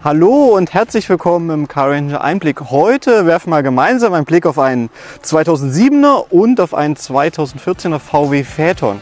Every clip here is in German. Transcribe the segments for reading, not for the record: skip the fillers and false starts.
Hallo und herzlich willkommen im Car Ranger Einblick. Heute werfen wir gemeinsam einen Blick auf einen 2007er und auf einen 2014er VW Phaeton.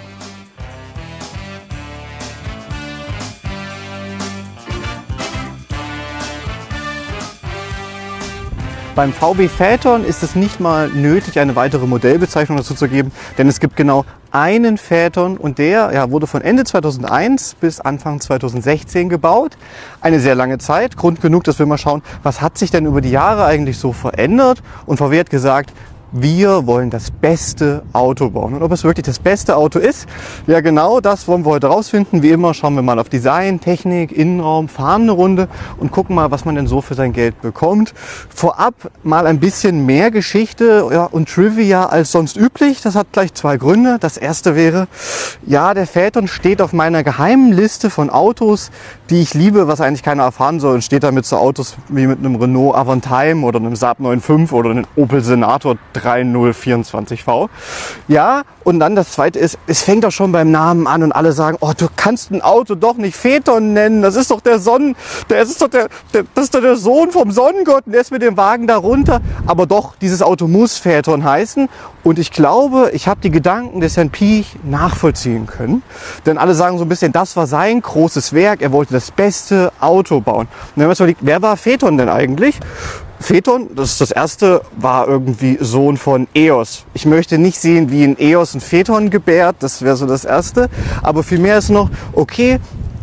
Beim VW Phaeton ist es nicht mal nötig, eine weitere Modellbezeichnung dazu zu geben, denn es gibt genau einen Phaeton und der wurde von Ende 2001 bis Anfang 2016 gebaut. Eine sehr lange Zeit, Grund genug, dass wir mal schauen, was hat sich denn über die Jahre eigentlich so verändert, und VW hat gesagt, wir wollen das beste Auto bauen. Und ob es wirklich das beste Auto ist, ja genau das wollen wir heute rausfinden. Wie immer schauen wir mal auf Design, Technik, Innenraum, fahren eine Runde und gucken mal, was man denn so für sein Geld bekommt. Vorab mal ein bisschen mehr Geschichte und Trivia als sonst üblich. Das hat gleich zwei Gründe. Das erste wäre, der Phaeton steht auf meiner geheimen Liste von Autos, die ich liebe, was eigentlich keiner erfahren soll, und steht damit so Autos wie mit einem Renault Avantime oder einem Saab 9.5 oder einem Opel Senator 3024V. Ja, und dann das zweite ist, es fängt doch schon beim Namen an und alle sagen, oh, du kannst ein Auto doch nicht Phaeton nennen, das ist doch der Sohn vom Sonnengott und der ist mit dem Wagen darunter. Aber doch, dieses Auto muss Phaeton heißen, und ich glaube, ich habe die Gedanken des Herrn Piech nachvollziehen können, denn alle sagen so ein bisschen, das war sein großes Werk, er wollte das beste Auto bauen. Und wenn man sich überlegt, wer war Phaeton denn eigentlich? Phaeton, das erste, war irgendwie Sohn von Eos. Ich möchte nicht sehen, wie ein Eos ein Phaeton gebärt, das wäre so das erste. Aber vielmehr ist noch, okay,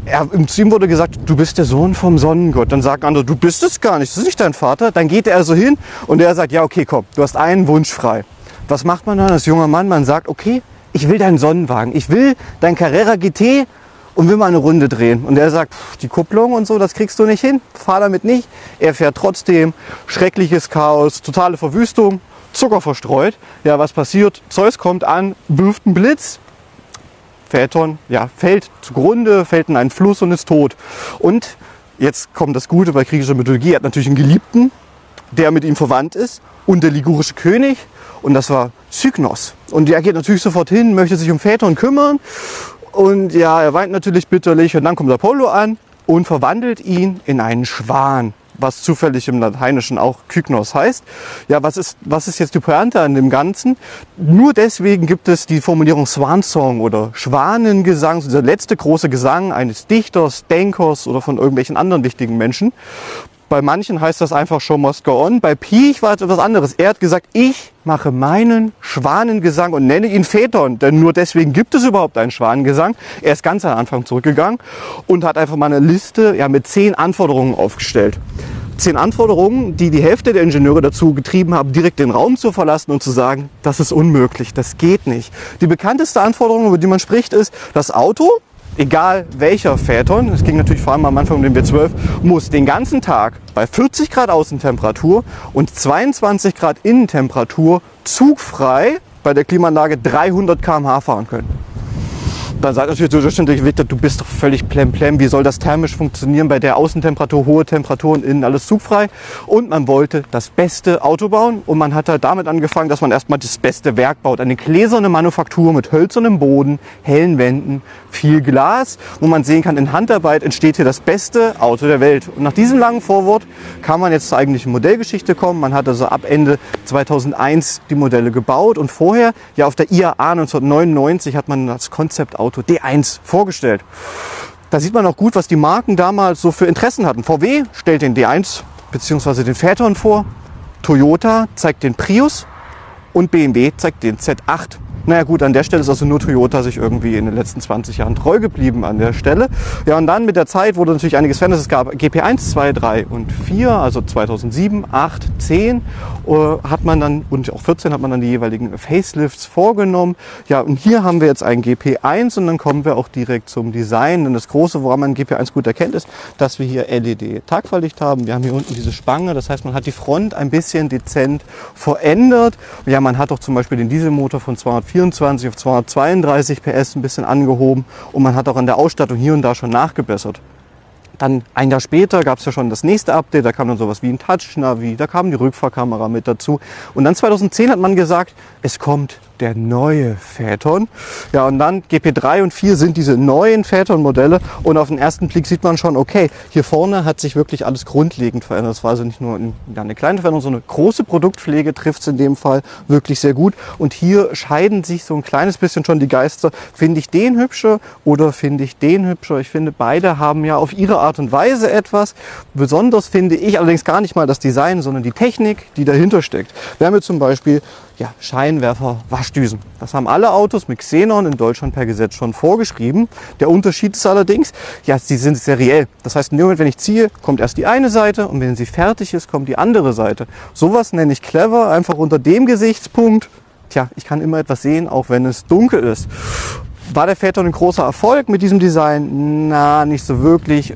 zu ihm wurde gesagt, du bist der Sohn vom Sonnengott. Dann sagen andere, du bist es gar nicht, das ist nicht dein Vater. Dann geht er so hin und er sagt, ja okay, komm, du hast einen Wunsch frei. Was macht man dann als junger Mann? Man sagt, okay, ich will deinen Sonnenwagen, ich will dein Carrera GT und will mal eine Runde drehen. Und er sagt, die Kupplung und so, das kriegst du nicht hin, fahr damit nicht. Er fährt trotzdem, schreckliches Chaos, totale Verwüstung, Zucker verstreut. Ja, was passiert? Zeus kommt an, wirft einen Blitz. Phaeton, fällt zugrunde, fällt in einen Fluss und ist tot. Und jetzt kommt das Gute bei griechischer Mythologie. Er hat natürlich einen Geliebten, der mit ihm verwandt ist, und der ligurische König. Und das war Cygnos. Und er geht natürlich sofort hin, möchte sich um Phaeton kümmern. Und er weint natürlich bitterlich. Und dann kommt Apollo an und verwandelt ihn in einen Schwan, was zufällig im Lateinischen auch Kyknos heißt. Ja, was ist jetzt die Pointe an dem Ganzen? Nur deswegen gibt es die Formulierung Swan Song oder Schwanengesang, dieser letzte große Gesang eines Dichters, Denkers oder von irgendwelchen anderen wichtigen Menschen. Bei manchen heißt das einfach Show must go on. Bei Piech war es etwas anderes. Er hat gesagt, ich mache meinen Schwanengesang und nenne ihn Phaeton, denn nur deswegen gibt es überhaupt einen Schwanengesang. Er ist ganz am Anfang zurückgegangen und hat einfach mal eine Liste mit 10 Anforderungen aufgestellt. 10 Anforderungen, die die Hälfte der Ingenieure dazu getrieben haben, direkt den Raum zu verlassen und zu sagen, das ist unmöglich, das geht nicht. Die bekannteste Anforderung, über die man spricht, ist, das Auto, egal welcher Phaeton, es ging natürlich vor allem am Anfang um den W12, muss den ganzen Tag bei 40 Grad Außentemperatur und 22 Grad Innentemperatur zugfrei bei der Klimaanlage 300 km/h fahren können. Dann sagt natürlich der durchschnittliche Witter, du bist doch völlig plemplem, wie soll das thermisch funktionieren bei der Außentemperatur, hohe Temperaturen, innen alles zugfrei. Und man wollte das beste Auto bauen, und man hat halt damit angefangen, dass man erstmal das beste Werk baut. Eine gläserne Manufaktur mit hölzernem Boden, hellen Wänden, viel Glas, wo man sehen kann, in Handarbeit entsteht hier das beste Auto der Welt. Und nach diesem langen Vorwort kann man jetzt zur eigentlichen Modellgeschichte kommen. Man hat also ab Ende 2001 die Modelle gebaut, und vorher, auf der IAA 1999 hat man das Konzeptauto D1 vorgestellt. Da sieht man auch gut, was die Marken damals so für Interessen hatten. VW stellt den D1 bzw. den Phaeton vor, Toyota zeigt den Prius und BMW zeigt den Z8. Naja gut, an der Stelle ist also nur Toyota sich irgendwie in den letzten 20 Jahren treu geblieben an der Stelle. Ja, und dann mit der Zeit wurde natürlich einiges verändert. Es gab GP1, 2, 3 und 4, also 2007, 8, 10 hat man dann, und auch 14 hat man dann die jeweiligen Facelifts vorgenommen. Ja, und hier haben wir jetzt einen GP1, und dann kommen wir auch direkt zum Design. Denn das Große, woran man GP1 gut erkennt, ist, dass wir hier LED-Tagfahrlicht haben. Wir haben hier unten diese Spange, das heißt, man hat die Front ein bisschen dezent verändert. Ja, man hat auch zum Beispiel den Dieselmotor von 224 auf 232 PS ein bisschen angehoben, und man hat auch an der Ausstattung hier und da schon nachgebessert. Dann ein Jahr später gab es ja schon das nächste Update, da kam dann sowas wie ein Touch-Navi, da kam die Rückfahrkamera mit dazu. Und dann 2010 hat man gesagt, es kommt der neue Phaeton. Ja, und dann GP3 und 4 sind diese neuen Phaeton-Modelle. Und auf den ersten Blick sieht man schon, okay, hier vorne hat sich wirklich alles grundlegend verändert. Das war also nicht nur eine kleine Veränderung, sondern eine große Produktpflege trifft es in dem Fall wirklich sehr gut. Und hier scheiden sich so ein kleines bisschen schon die Geister. Finde ich den hübscher oder finde ich den hübscher? Ich finde, beide haben ja auf ihre Art und Weise etwas. Besonders finde ich allerdings gar nicht mal das Design, sondern die Technik, die dahinter steckt. Wir haben hier zum Beispiel Scheinwerfer, Waschdüsen. Das haben alle Autos mit Xenon in Deutschland per Gesetz schon vorgeschrieben. Der Unterschied ist allerdings, sie sind seriell. Das heißt, in dem Moment, wenn ich ziehe, kommt erst die eine Seite und wenn sie fertig ist, kommt die andere Seite. Sowas nenne ich clever, einfach unter dem Gesichtspunkt. Ich kann immer etwas sehen, auch wenn es dunkel ist. War der Phaeton ein großer Erfolg mit diesem Design? Na, nicht so wirklich.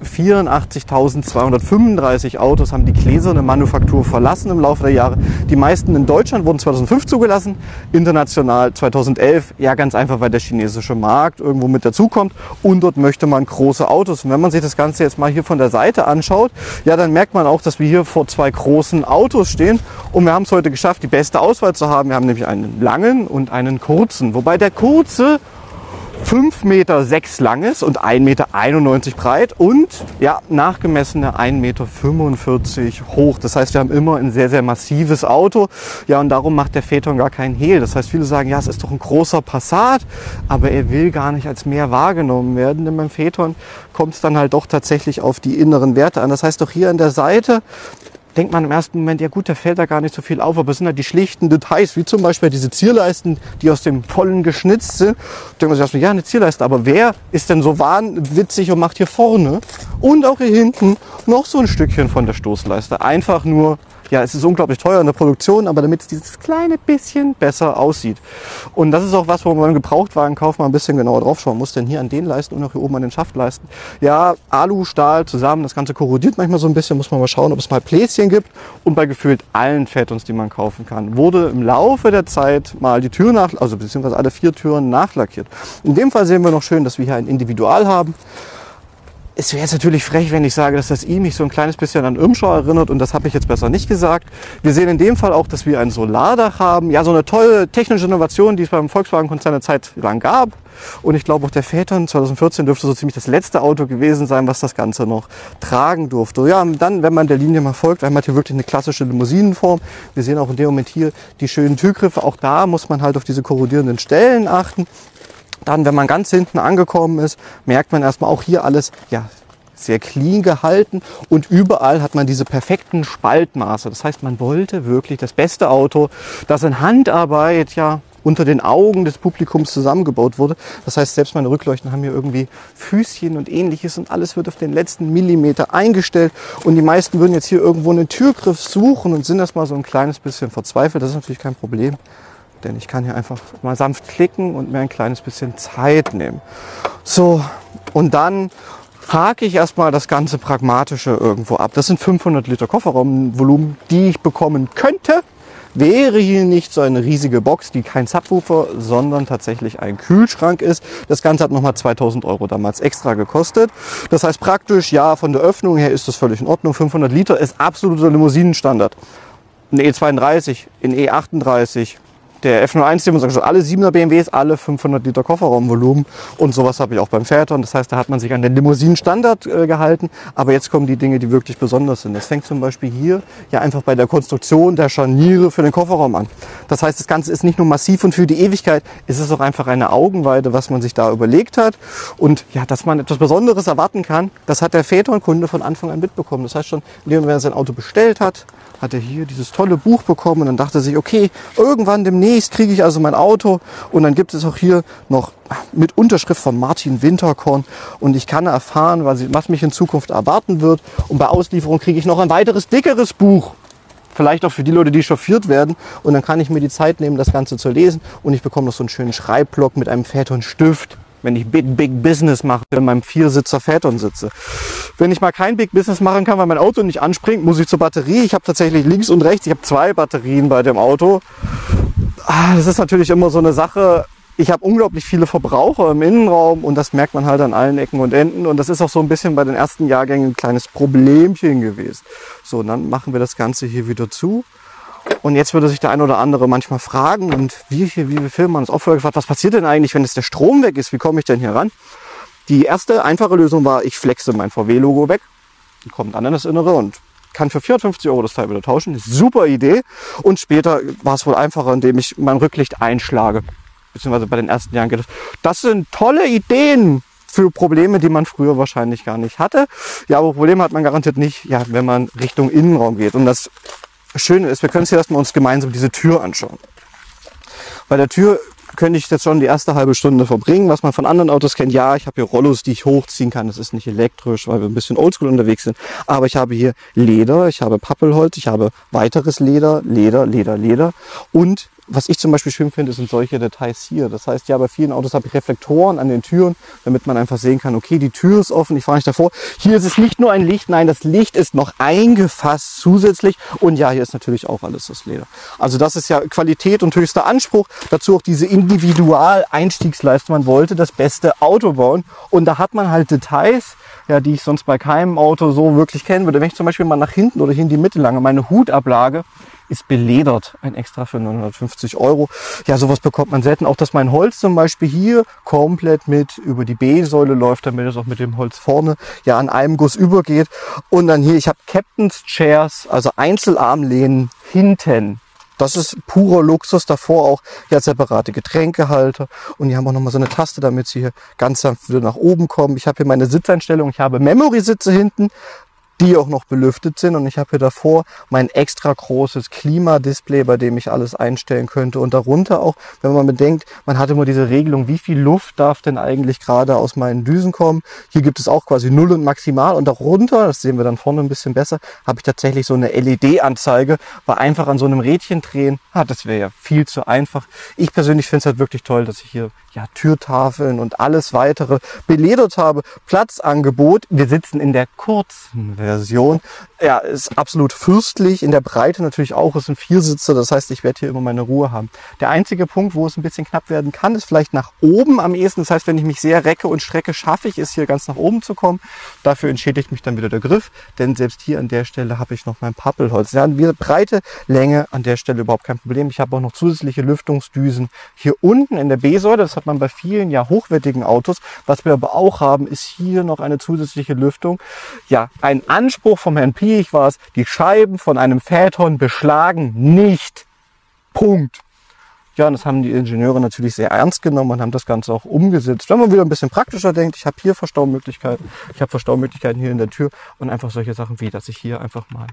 84.235 Autos haben die gläserne Manufaktur verlassen im Laufe der Jahre. Die meisten in Deutschland wurden 2005 zugelassen, international 2011. Ja, ganz einfach, weil der chinesische Markt irgendwo mit dazukommt und dort möchte man große Autos. Und wenn man sich das Ganze jetzt mal hier von der Seite anschaut, dann merkt man auch, dass wir hier vor zwei großen Autos stehen. Und wir haben es heute geschafft, die beste Auswahl zu haben. Wir haben nämlich einen langen und einen kurzen, wobei der kurze 5,6 Meter lang ist und 1,91 Meter breit und nachgemessene 1,45 Meter hoch. Das heißt, wir haben immer ein sehr, sehr massives Auto. Ja, und darum macht der Phaeton gar keinen Hehl. Das heißt, viele sagen, es ist doch ein großer Passat, aber er will gar nicht als mehr wahrgenommen werden. Denn beim Phaeton kommt es dann halt doch tatsächlich auf die inneren Werte an. Das heißt, doch hier an der Seite denkt man im ersten Moment, ja gut, da fällt da gar nicht so viel auf, aber es sind halt die schlichten Details, wie zum Beispiel diese Zierleisten, die aus dem Vollen geschnitzt sind. Da denkt man sich erstmal, eine Zierleiste, aber wer ist denn so wahnwitzig und macht hier vorne und auch hier hinten noch so ein Stückchen von der Stoßleiste? Einfach nur, es ist unglaublich teuer in der Produktion, aber damit es dieses kleine bisschen besser aussieht. Und das ist auch was, wo man beim Gebrauchtwagenkauf mal ein bisschen genauer drauf schauen muss, denn hier an den Leisten und auch hier oben an den Schaftleisten, Alu, Stahl zusammen, das Ganze korrodiert manchmal so ein bisschen, muss man mal schauen, ob es mal Bläschen gibt. Und bei gefühlt allen Phaetons, die man kaufen kann, wurde im Laufe der Zeit mal die Tür beziehungsweise alle 4 Türen nachlackiert. In dem Fall sehen wir noch schön, dass wir hier ein Individual haben. Es wäre jetzt natürlich frech, wenn ich sage, dass das I mich so ein kleines bisschen an Irmschau erinnert und das habe ich jetzt besser nicht gesagt. Wir sehen in dem Fall auch, dass wir ein Solardach haben. Ja, so eine tolle technische Innovation, die es beim Volkswagen-Konzern eine Zeit lang gab. Und ich glaube auch der Phaeton 2014 dürfte so ziemlich das letzte Auto gewesen sein, was das Ganze noch tragen durfte. Ja, und dann, wenn man der Linie mal folgt, einmal hier wirklich eine klassische Limousinenform. Wir sehen auch in dem Moment hier die schönen Türgriffe. Auch da muss man halt auf diese korrodierenden Stellen achten. Dann, wenn man ganz hinten angekommen ist, merkt man erstmal auch hier alles sehr clean gehalten und überall hat man diese perfekten Spaltmaße. Das heißt, man wollte wirklich das beste Auto, das in Handarbeit unter den Augen des Publikums zusammengebaut wurde. Das heißt, selbst meine Rückleuchten haben hier irgendwie Füßchen und ähnliches und alles wird auf den letzten Millimeter eingestellt. Und die meisten würden jetzt hier irgendwo einen Türgriff suchen und sind erstmal so ein kleines bisschen verzweifelt. Das ist natürlich kein Problem. Denn ich kann hier einfach mal sanft klicken und mir ein kleines bisschen Zeit nehmen. So, und dann hake ich erstmal das ganze Pragmatische irgendwo ab. Das sind 500 Liter Kofferraumvolumen, die ich bekommen könnte. Wäre hier nicht so eine riesige Box, die kein Subwoofer, sondern tatsächlich ein Kühlschrank ist. Das Ganze hat nochmal 2.000 € damals extra gekostet. Das heißt praktisch, von der Öffnung her ist das völlig in Ordnung. 500 Liter ist absoluter Limousinenstandard. Ein E32, ein E38, der F01, den man sagt, alle 7er BMWs, alle 500 Liter Kofferraumvolumen und sowas habe ich auch beim Phaeton. Das heißt, da hat man sich an den Limousinen-Standard gehalten. Aber jetzt kommen die Dinge, die wirklich besonders sind. Das fängt zum Beispiel hier einfach bei der Konstruktion der Scharniere für den Kofferraum an. Das heißt, das Ganze ist nicht nur massiv und für die Ewigkeit, es ist auch einfach eine Augenweide, was man sich da überlegt hat. Und dass man etwas Besonderes erwarten kann, das hat der Phaeton-Kunde von Anfang an mitbekommen. Das heißt schon, wenn er sein Auto bestellt hat, hat er hier dieses tolle Buch bekommen und dann dachte er sich, okay, irgendwann demnächst kriege ich also mein Auto und dann gibt es auch hier noch mit Unterschrift von Martin Winterkorn und ich kann erfahren, was mich in Zukunft erwarten wird und bei Auslieferung kriege ich noch ein weiteres, dickeres Buch. Vielleicht auch für die Leute, die chauffiert werden und dann kann ich mir die Zeit nehmen, das Ganze zu lesen und ich bekomme noch so einen schönen Schreibblock mit einem Phaeton-Stift. Wenn ich Big Business mache, in meinem 4-Sitzer Phaeton sitze. Wenn ich mal kein Big Business machen kann, weil mein Auto nicht anspringt, muss ich zur Batterie. Ich habe tatsächlich links und rechts, ich habe 2 Batterien bei dem Auto. Das ist natürlich immer so eine Sache, ich habe unglaublich viele Verbraucher im Innenraum und das merkt man halt an allen Ecken und Enden. Und das ist auch so ein bisschen bei den ersten Jahrgängen ein kleines Problemchen gewesen. So, und dann machen wir das Ganze hier wieder zu. Und jetzt würde sich der ein oder andere manchmal fragen, und wie wir filmen, haben uns auch vorher gefragt, was passiert denn eigentlich, wenn jetzt der Strom weg ist? Wie komme ich denn hier ran? Die erste einfache Lösung war, ich flexe mein VW-Logo weg, kommt dann in das Innere und kann für 450 € das Teil wieder tauschen. Super Idee. Und später war es wohl einfacher, indem ich mein Rücklicht einschlage. Beziehungsweise bei den ersten Jahren geht es. Das sind tolle Ideen für Probleme, die man früher wahrscheinlich gar nicht hatte. Ja, aber Probleme hat man garantiert nicht, ja, wenn man Richtung Innenraum geht. Und das Schöne ist, wir können uns erstmal uns gemeinsam diese Tür anschauen. Bei der Tür könnte ich jetzt schon die erste halbe Stunde verbringen, was man von anderen Autos kennt. Ja, ich habe hier Rollos, die ich hochziehen kann. Das ist nicht elektrisch, weil wir ein bisschen oldschool unterwegs sind. Aber ich habe hier Leder, ich habe Pappelholz, ich habe weiteres Leder. Und was ich zum Beispiel schön finde, sind solche Details hier. Das heißt, ja, bei vielen Autos habe ich Reflektoren an den Türen, damit man einfach sehen kann, okay, die Tür ist offen, ich fahre nicht davor. Hier ist es nicht nur ein Licht, nein, das Licht ist noch eingefasst zusätzlich. Und ja, hier ist natürlich auch alles das Leder. Also das ist ja Qualität und höchster Anspruch. Dazu auch diese Individual-Einstiegsleistung. Man wollte das beste Auto bauen. Und da hat man halt Details, ja, die ich sonst bei keinem Auto so wirklich kennen würde. Wenn ich zum Beispiel mal nach hinten oder hier in die Mitte lange, meine Hutablage ist beledert, ein extra für 950 €. Ja, sowas bekommt man selten. Auch, dass mein Holz zum Beispiel hier komplett mit über die B-Säule läuft, damit es auch mit dem Holz vorne ja an einem Guss übergeht. Und dann hier, ich habe Captain's Chairs, also Einzelarmlehnen hinten. Das ist purer Luxus. Davor auch ja separate Getränkehalter. Und die haben auch nochmal so eine Taste, damit sie hier ganz sanft wieder nach oben kommen. Ich habe hier meine Sitzeinstellung. Ich habe Memory-Sitze hinten, die auch noch belüftet sind. Und ich habe hier davor mein extra großes Klimadisplay, bei dem ich alles einstellen könnte. Und darunter auch, wenn man bedenkt, man hat immer diese Regelung, wie viel Luft darf denn eigentlich gerade aus meinen Düsen kommen. Hier gibt es auch quasi 0 und maximal. Und darunter, das sehen wir dann vorne ein bisschen besser, habe ich tatsächlich so eine LED-Anzeige, weil einfach an so einem Rädchen drehen, das wäre ja viel zu einfach. Ich persönlich finde es halt wirklich toll, dass ich hier ja Türtafeln und alles weitere beledert habe. Platzangebot, wir sitzen in der kurzen Version. Ja, ist absolut fürstlich. In der Breite natürlich auch. Es sind 4 Sitze. Das heißt, ich werde hier immer meine Ruhe haben. Der einzige Punkt, wo es ein bisschen knapp werden kann, ist vielleicht nach oben am ehesten. Das heißt, wenn ich mich sehr recke und strecke, schaffe ich es hier ganz nach oben zu kommen. Dafür entschädigt mich dann wieder der Griff. Denn selbst hier an der Stelle habe ich noch mein Pappelholz. Ja, Breite, Länge an der Stelle überhaupt kein Problem. Ich habe auch noch zusätzliche Lüftungsdüsen hier unten in der B-Säule. Das hat man bei vielen ja hochwertigen Autos. Was wir aber auch haben, ist hier noch eine zusätzliche Lüftung. Ja, ein Anspruch vom Herrn Piech war es, die Scheiben von einem Phaeton beschlagen nicht. Punkt. Ja, und das haben die Ingenieure natürlich sehr ernst genommen und haben das Ganze auch umgesetzt. Wenn man wieder ein bisschen praktischer denkt, ich habe hier Verstaumöglichkeiten, ich habe Verstaumöglichkeiten hier in der Tür und einfach solche Sachen wie, dass ich hier einfach mal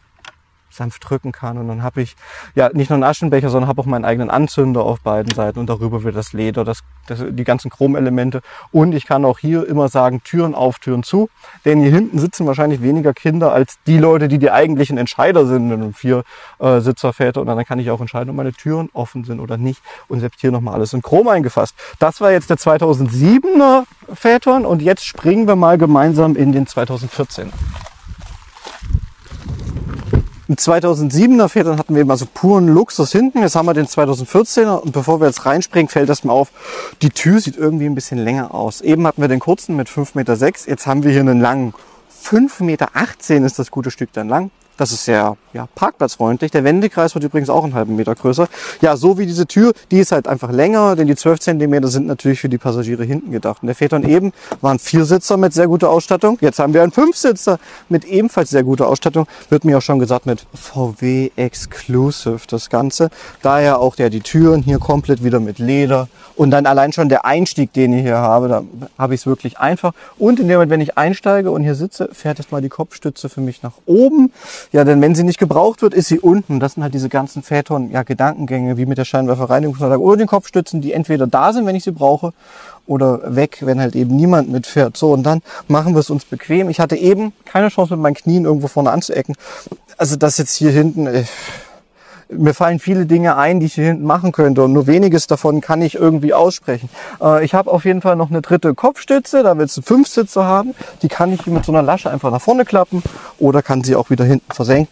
sanft drücken kann. Und dann habe ich ja nicht nur einen Aschenbecher, sondern habe auch meinen eigenen Anzünder auf beiden Seiten und darüber wird das Leder, die ganzen Chromelemente. Und ich kann auch hier immer sagen, Türen auf, Türen zu. Denn hier hinten sitzen wahrscheinlich weniger Kinder als die Leute, die eigentlichen Entscheider sind in einem 4-Sitzer-Väter. Und dann kann ich auch entscheiden, ob meine Türen offen sind oder nicht. Und selbst hier nochmal alles in Chrom eingefasst. Das war jetzt der 2007er Phaeton und jetzt springen wir mal gemeinsam in den 2014er. Im 2007er Phaeton hatten wir eben also puren Luxus hinten. Jetzt haben wir den 2014er und bevor wir jetzt reinspringen, fällt das mal auf, die Tür sieht irgendwie ein bisschen länger aus. Eben hatten wir den kurzen mit 5,6 Meter, jetzt haben wir hier einen langen. 5,18 Meter ist das gute Stück dann lang. Das ist sehr parkplatzfreundlich. Der Wendekreis wird übrigens auch einen halben Meter größer. Ja, so wie diese Tür, die ist halt einfach länger, denn die 12 cm sind natürlich für die Passagiere hinten gedacht. Und der Phaeton eben war ein 4-Sitzer mit sehr guter Ausstattung. Jetzt haben wir einen 5-Sitzer mit ebenfalls sehr guter Ausstattung. Wird mir auch schon gesagt mit VW Exclusive das Ganze. Daher auch die Türen hier komplett wieder mit Leder. Und dann allein schon der Einstieg, den ich hier habe, da habe ich es wirklich einfach. Und in dem Moment, wenn ich einsteige und hier sitze, fährt jetzt mal die Kopfstütze für mich nach oben. Ja, denn wenn sie nicht gebraucht wird, ist sie unten. Das sind halt diese ganzen Phaeton, Gedankengänge, wie mit der Scheinwerferreinigungsanlage oder den Kopfstützen, die entweder da sind, wenn ich sie brauche, oder weg, wenn halt eben niemand mitfährt. So, und dann machen wir es uns bequem. Ich hatte eben keine Chance, mit meinen Knien irgendwo vorne anzuecken. Also das jetzt hier hinten, mir fallen viele Dinge ein, die ich hier hinten machen könnte und nur weniges davon kann ich irgendwie aussprechen. Ich habe auf jeden Fall noch eine dritte Kopfstütze, da willst du 5-Sitzer haben. Die kann ich mit so einer Lasche einfach nach vorne klappen oder kann sie auch wieder hinten versenken.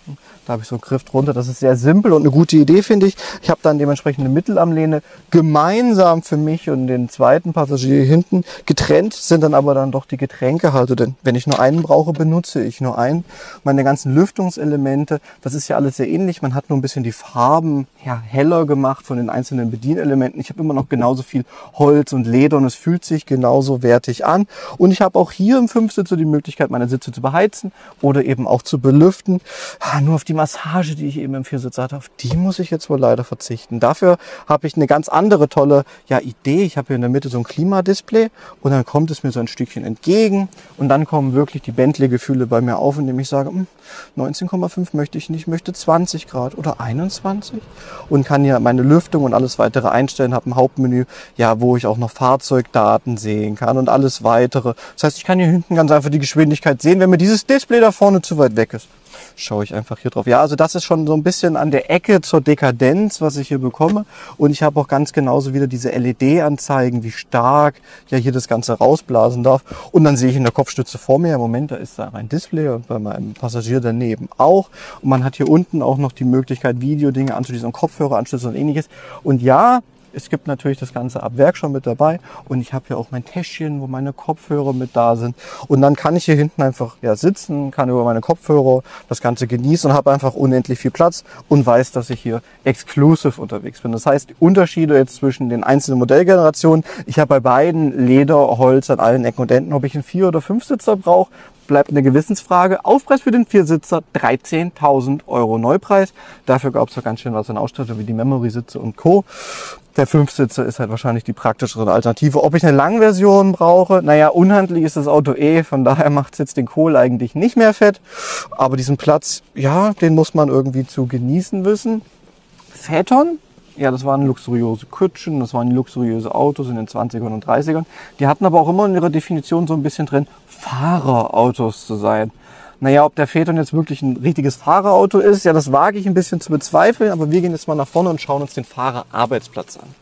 Da habe ich so einen Griff drunter. Das ist sehr simpel und eine gute Idee, finde ich. Ich habe dann dementsprechend eine Mittelarmlehne gemeinsam für mich und den zweiten Passagier hinten. Getrennt sind dann aber dann doch die Getränkehalter. Denn wenn ich nur einen brauche, benutze ich nur einen. Meine ganzen Lüftungselemente, das ist ja alles sehr ähnlich. Man hat nur ein bisschen die Farben heller gemacht von den einzelnen Bedienelementen. Ich habe immer noch genauso viel Holz und Leder und es fühlt sich genauso wertig an. Und ich habe auch hier im Fünfsitzer die Möglichkeit, meine Sitze zu beheizen oder eben auch zu belüften. Nur auf die Massage, die ich eben im Viersitzer hatte, auf die muss ich jetzt wohl leider verzichten. Dafür habe ich eine ganz andere tolle Idee. Ich habe hier in der Mitte so ein Klimadisplay und dann kommt es mir so ein Stückchen entgegen und dann kommen wirklich die Bentley-Gefühle bei mir auf, indem ich sage, 19,5 möchte ich nicht, möchte 20 Grad oder 21 und kann hier meine Lüftung und alles weitere einstellen, habe ein Hauptmenü, wo ich auch noch Fahrzeugdaten sehen kann und alles weitere. Das heißt, ich kann hier hinten ganz einfach die Geschwindigkeit sehen, wenn mir dieses Display da vorne zu weit weg ist. Schaue ich einfach hier drauf. Ja, also das ist schon so ein bisschen an der Ecke zur Dekadenz, was ich hier bekomme. Und ich habe auch ganz genauso wieder diese LED-Anzeigen, wie stark hier das Ganze rausblasen darf. Und dann sehe ich in der Kopfstütze vor mir, im Moment, da ist da ein Display und bei meinem Passagier daneben auch. Und man hat hier unten auch noch die Möglichkeit, Videodinge anzuschließen und Kopfhöreranschlüsse und ähnliches. Und ja, es gibt natürlich das Ganze ab Werk schon mit dabei und ich habe hier auch mein Täschchen, wo meine Kopfhörer mit da sind. Und dann kann ich hier hinten einfach sitzen, kann über meine Kopfhörer das Ganze genießen und habe einfach unendlich viel Platz und weiß, dass ich hier exclusive unterwegs bin. Das heißt, die Unterschiede jetzt zwischen den einzelnen Modellgenerationen, ich habe bei beiden Leder, Holz an allen Ecken und Enden. Ob ich einen 4- oder 5-Sitzer brauche, bleibt eine Gewissensfrage. Aufpreis für den 4-Sitzer 13.000 € Neupreis. Dafür gab es doch ganz schön was in Ausstattung wie die Memory-Sitze und Co. Der 5-Sitzer ist halt wahrscheinlich die praktischere Alternative. Ob ich eine Langversion brauche? Naja, unhandlich ist das Auto von daher macht es jetzt den Kohl eigentlich nicht mehr fett. Aber diesen Platz, den muss man irgendwie zu genießen wissen. Phaeton? Ja, das waren luxuriöse Kutschen, das waren luxuriöse Autos in den 20ern und 30ern. Die hatten aber auch immer in ihrer Definition so ein bisschen drin, Fahrerautos zu sein. Naja, ob der Phaeton jetzt wirklich ein richtiges Fahrerauto ist, das wage ich ein bisschen zu bezweifeln, aber wir gehen jetzt mal nach vorne und schauen uns den Fahrerarbeitsplatz an.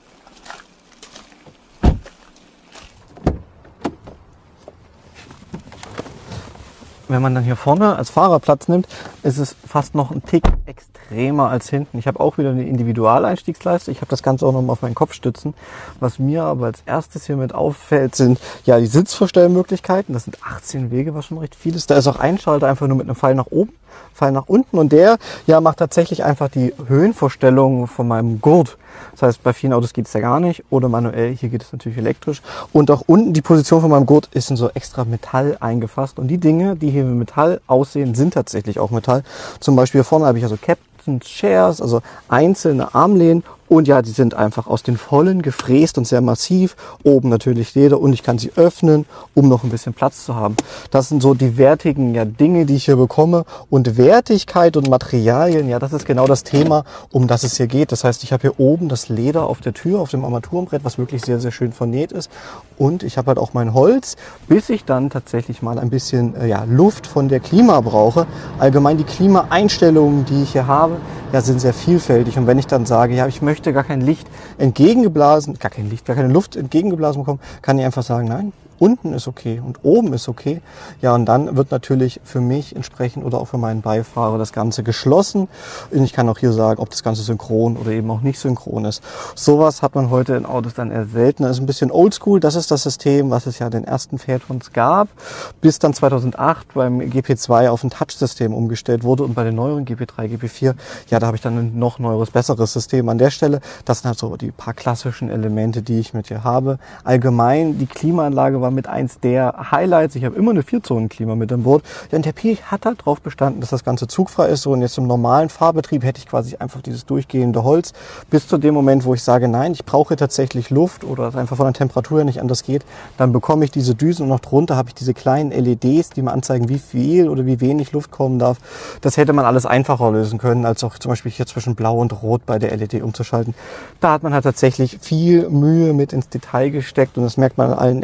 Wenn man dann hier vorne als Fahrer Platz nimmt, ist es fast noch ein Tick extremer als hinten. Ich habe auch wieder eine Individualeinstiegsleiste. Ich habe das Ganze auch noch mal auf meinen Kopfstützen. Was mir aber als erstes hier mit auffällt, sind die Sitzverstellmöglichkeiten. Das sind 18 Wege, was schon recht viel ist. Da ist auch ein Schalter einfach nur mit einem Pfeil nach oben, Pfeil nach unten. Und der macht tatsächlich einfach die Höhenvorstellung von meinem Gurt. Das heißt, bei vielen Autos geht es ja gar nicht oder manuell, hier geht es natürlich elektrisch. Und auch unten die Position von meinem Gurt ist in so extra Metall eingefasst. Und die Dinge, die hier mit Metall aussehen, sind tatsächlich auch Metall. Zum Beispiel hier vorne habe ich Captain's Chairs, also einzelne Armlehnen. Und die sind einfach aus den Vollen gefräst und sehr massiv. Oben natürlich Leder und ich kann sie öffnen, um noch ein bisschen Platz zu haben. Das sind so die wertigen Dinge, die ich hier bekomme. Und Wertigkeit und Materialien, das ist genau das Thema, um das es hier geht. Das heißt, ich habe hier oben das Leder auf der Tür, auf dem Armaturenbrett, was wirklich sehr, sehr schön vernäht ist. Und ich habe halt auch mein Holz, bis ich dann tatsächlich mal ein bisschen Luft von der Klima brauche. Allgemein die Klimaeinstellungen, die ich hier habe, sind sehr vielfältig. Und wenn ich dann sage, ich möchte gar kein Licht entgegengeblasen, gar keine Luft entgegengeblasen bekommen, kann ich einfach sagen, nein, unten ist okay und oben ist okay. Und dann wird natürlich für mich entsprechend oder auch für meinen Beifahrer das Ganze geschlossen. Und ich kann auch hier sagen, ob das Ganze synchron oder eben auch nicht synchron ist. Sowas hat man heute in Autos dann eher seltener. Das ist ein bisschen oldschool. Das ist das System, was es den ersten Phaetons gab, bis dann 2008 beim GP2 auf ein Touch-System umgestellt wurde und bei den neueren GP3, GP4, da habe ich dann ein noch neueres, besseres System an der Stelle. Das sind halt so die paar klassischen Elemente, die ich mit hier habe. Allgemein, die Klimaanlage war mit eins der Highlights. Ich habe immer eine 4-Zonen-Klima mit an Bord. Und der Pi hat halt darauf bestanden, dass das Ganze zugfrei ist. Und jetzt im normalen Fahrbetrieb hätte ich quasi einfach dieses durchgehende Holz bis zu dem Moment, wo ich sage, nein, ich brauche tatsächlich Luft oder es einfach von der Temperatur her nicht anders geht. Dann bekomme ich diese Düsen und noch drunter habe ich diese kleinen LEDs, die mir anzeigen, wie viel oder wie wenig Luft kommen darf. Das hätte man alles einfacher lösen können, als auch zum Beispiel hier zwischen Blau und Rot bei der LED umzuschalten. Da hat man halt tatsächlich viel Mühe mit ins Detail gesteckt und das merkt man an allen Ecken und Enden.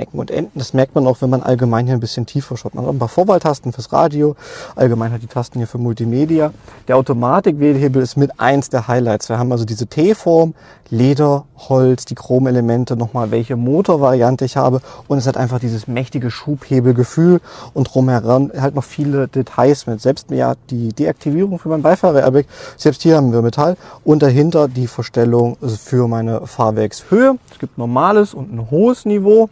Das merkt man auch, wenn man allgemein hier ein bisschen tiefer schaut. Man hat ein paar Vorwahltasten fürs Radio, allgemein hat die Tasten hier für Multimedia. Der Automatik-Wählhebel ist mit eins der Highlights. Wir haben also diese T-Form, Leder, Holz, die Chromelemente, nochmal welche Motorvariante ich habe und es hat einfach dieses mächtige Schubhebelgefühl und drumherum halt noch viele Details mit. Selbst ja, die Deaktivierung für mein Beifahrer-Airbag, selbst hier haben wir Metall und dahinter die Verstellung für meine Fahrwerkshöhe. Es gibt normales und ein hohes Niveau,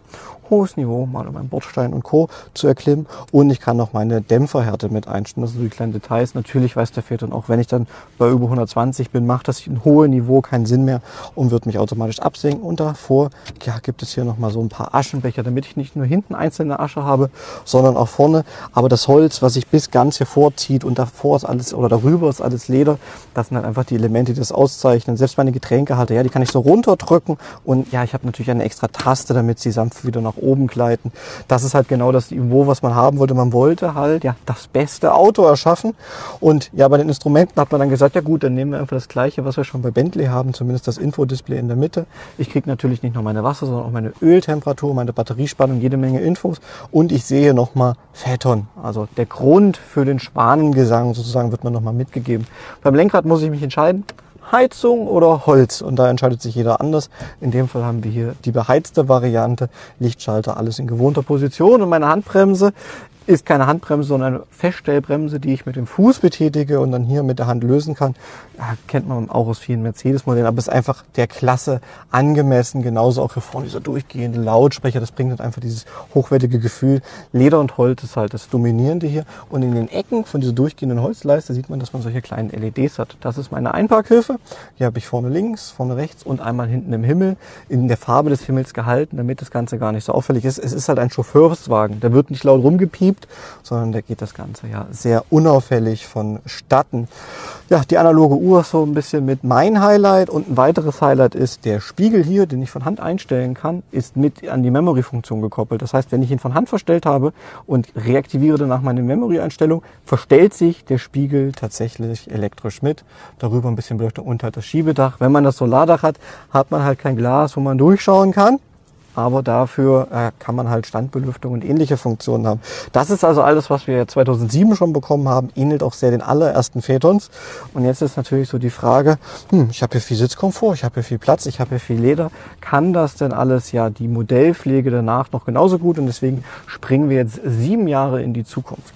mal um meinen Bordstein und Co. zu erklimmen. Und ich kann noch meine Dämpferhärte mit einstellen. Das sind so die kleinen Details. Natürlich weiß der Phaeton auch, wenn ich dann bei über 120 bin, macht das ein hohes Niveau keinen Sinn mehr und wird mich automatisch absenken. Und davor gibt es hier nochmal so ein paar Aschenbecher, damit ich nicht nur hinten einzelne Asche habe, sondern auch vorne. Aber das Holz, was sich bis ganz hier vorzieht und davor ist alles oder darüber ist alles Leder, das sind halt einfach die Elemente, die das auszeichnen. Selbst meine Getränkehalter, die kann ich so runterdrücken und ja, ich habe natürlich eine extra Taste, damit sie sanft wieder nach oben gleiten. Das ist halt genau das Niveau, was man haben wollte. Man wollte halt das beste Auto erschaffen. Und ja, bei den Instrumenten hat man dann gesagt, ja gut, dann nehmen wir einfach das Gleiche, was wir schon bei Bentley haben, zumindest das Infodisplay in der Mitte. Ich kriege natürlich nicht nur meine Wasser, sondern auch meine Öltemperatur, meine Batteriespannung, jede Menge Infos. Und ich sehe nochmal Phaeton. Also der Grund für den Schwanengesang sozusagen wird mir nochmal mitgegeben. Beim Lenkrad muss ich mich entscheiden. Heizung oder Holz und da entscheidet sich jeder anders. In dem Fall haben wir hier die beheizte Variante, Lichtschalter, alles in gewohnter Position und meine Handbremse ist keine Handbremse, sondern eine Feststellbremse, die ich mit dem Fuß betätige und dann hier mit der Hand lösen kann. Ja, kennt man auch aus vielen Mercedes-Modellen, aber ist einfach der Klasse angemessen. Genauso auch hier vorne dieser durchgehende Lautsprecher, das bringt halt einfach dieses hochwertige Gefühl. Leder und Holz ist halt das Dominierende hier. Und in den Ecken von dieser durchgehenden Holzleiste sieht man, dass man solche kleinen LEDs hat. Das ist meine Einparkhilfe. Hier habe ich vorne links, vorne rechts und einmal hinten im Himmel in der Farbe des Himmels gehalten, damit das Ganze gar nicht so auffällig ist. Es ist halt ein Chauffeurswagen. Der wird nicht laut rumgepiept, sondern da geht das Ganze ja sehr unauffällig vonstatten. Ja, die analoge Uhr ist so ein bisschen mit mein Highlight und ein weiteres Highlight ist der Spiegel hier, den ich von Hand einstellen kann, ist mit an die Memory-Funktion gekoppelt. Das heißt, wenn ich ihn von Hand verstellt habe und reaktiviere danach meine Memory-Einstellung, verstellt sich der Spiegel tatsächlich elektrisch mit. Darüber ein bisschen Beleuchtung und halt das Schiebedach. Wenn man das Solardach hat, hat man halt kein Glas, wo man durchschauen kann. Aber dafür kann man halt Standbelüftung und ähnliche Funktionen haben. Das ist also alles, was wir 2007 schon bekommen haben, ähnelt auch sehr den allerersten Phaetons. Und jetzt ist natürlich so die Frage, ich habe hier viel Sitzkomfort, ich habe hier viel Platz, ich habe hier viel Leder. Kann das denn alles die Modellpflege danach noch genauso gut? Und deswegen springen wir jetzt 7 Jahre in die Zukunft.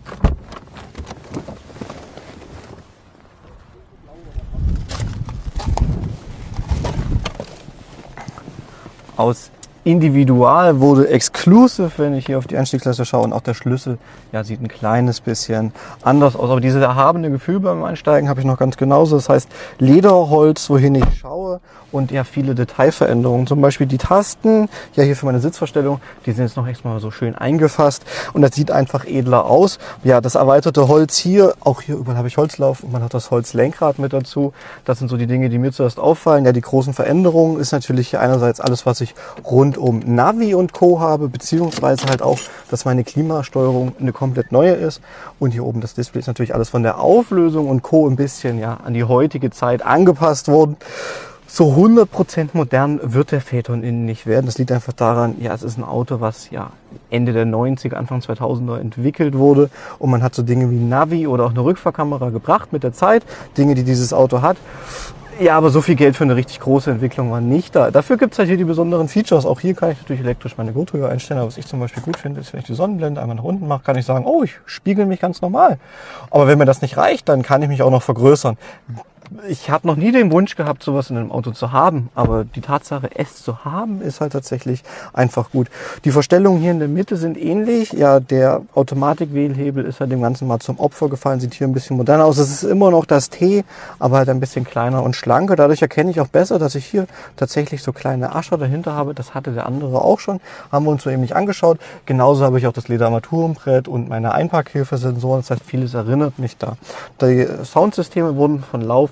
Aus Individual wurde Exclusive, wenn ich hier auf die Einstiegsleiste schaue, und auch der Schlüssel sieht ein kleines bisschen anders aus. Aber dieses erhabene Gefühl beim Einsteigen habe ich noch ganz genauso. Das heißt Lederholz, wohin ich schaue und viele Detailveränderungen. Zum Beispiel die Tasten, hier für meine Sitzverstellung, die sind jetzt noch extra so schön eingefasst und das sieht einfach edler aus. Ja, das erweiterte Holz hier, auch hier überall habe ich Holzlauf und man hat das Holzlenkrad mit dazu. Das sind so die Dinge, die mir zuerst auffallen. Ja, die großen Veränderungen ist natürlich hier einerseits alles, was ich rund um Navi und Co. habe, beziehungsweise halt auch, dass meine Klimasteuerung eine komplett neue ist. Und hier oben das Display ist natürlich alles von der Auflösung und Co. ein bisschen an die heutige Zeit angepasst worden. So 100% modern wird der Phaeton innen nicht werden. Das liegt einfach daran, es ist ein Auto, was Ende der 90er, Anfang 2000er entwickelt wurde. Und man hat so Dinge wie Navi oder auch eine Rückfahrkamera gebracht mit der Zeit. Dinge, die dieses Auto hat. Ja, aber so viel Geld für eine richtig große Entwicklung war nicht da. Dafür gibt es halt hier die besonderen Features. Auch hier kann ich natürlich elektrisch meine Gurthöhe einstellen. Aber was ich zum Beispiel gut finde, ist, wenn ich die Sonnenblende einmal nach unten mache, kann ich sagen, oh, ich spiegel mich ganz normal. Aber wenn mir das nicht reicht, dann kann ich mich auch noch vergrößern. Ich habe noch nie den Wunsch gehabt, sowas in einem Auto zu haben, aber die Tatsache, es zu haben, ist halt tatsächlich einfach gut. Die Verstellungen hier in der Mitte sind ähnlich. Ja, der Automatik-Wählhebel ist halt dem Ganzen mal zum Opfer gefallen, sieht hier ein bisschen moderner aus. Es ist immer noch das T, aber halt ein bisschen kleiner und schlanker. Dadurch erkenne ich auch besser, dass ich hier tatsächlich so kleine Ascher dahinter habe. Das hatte der andere auch schon, haben wir uns so eben nicht angeschaut. Genauso habe ich auch das Lederarmaturenbrett und meine Einparkhilfesensoren. Das heißt, vieles erinnert mich da. Die Soundsysteme wurden von Lauf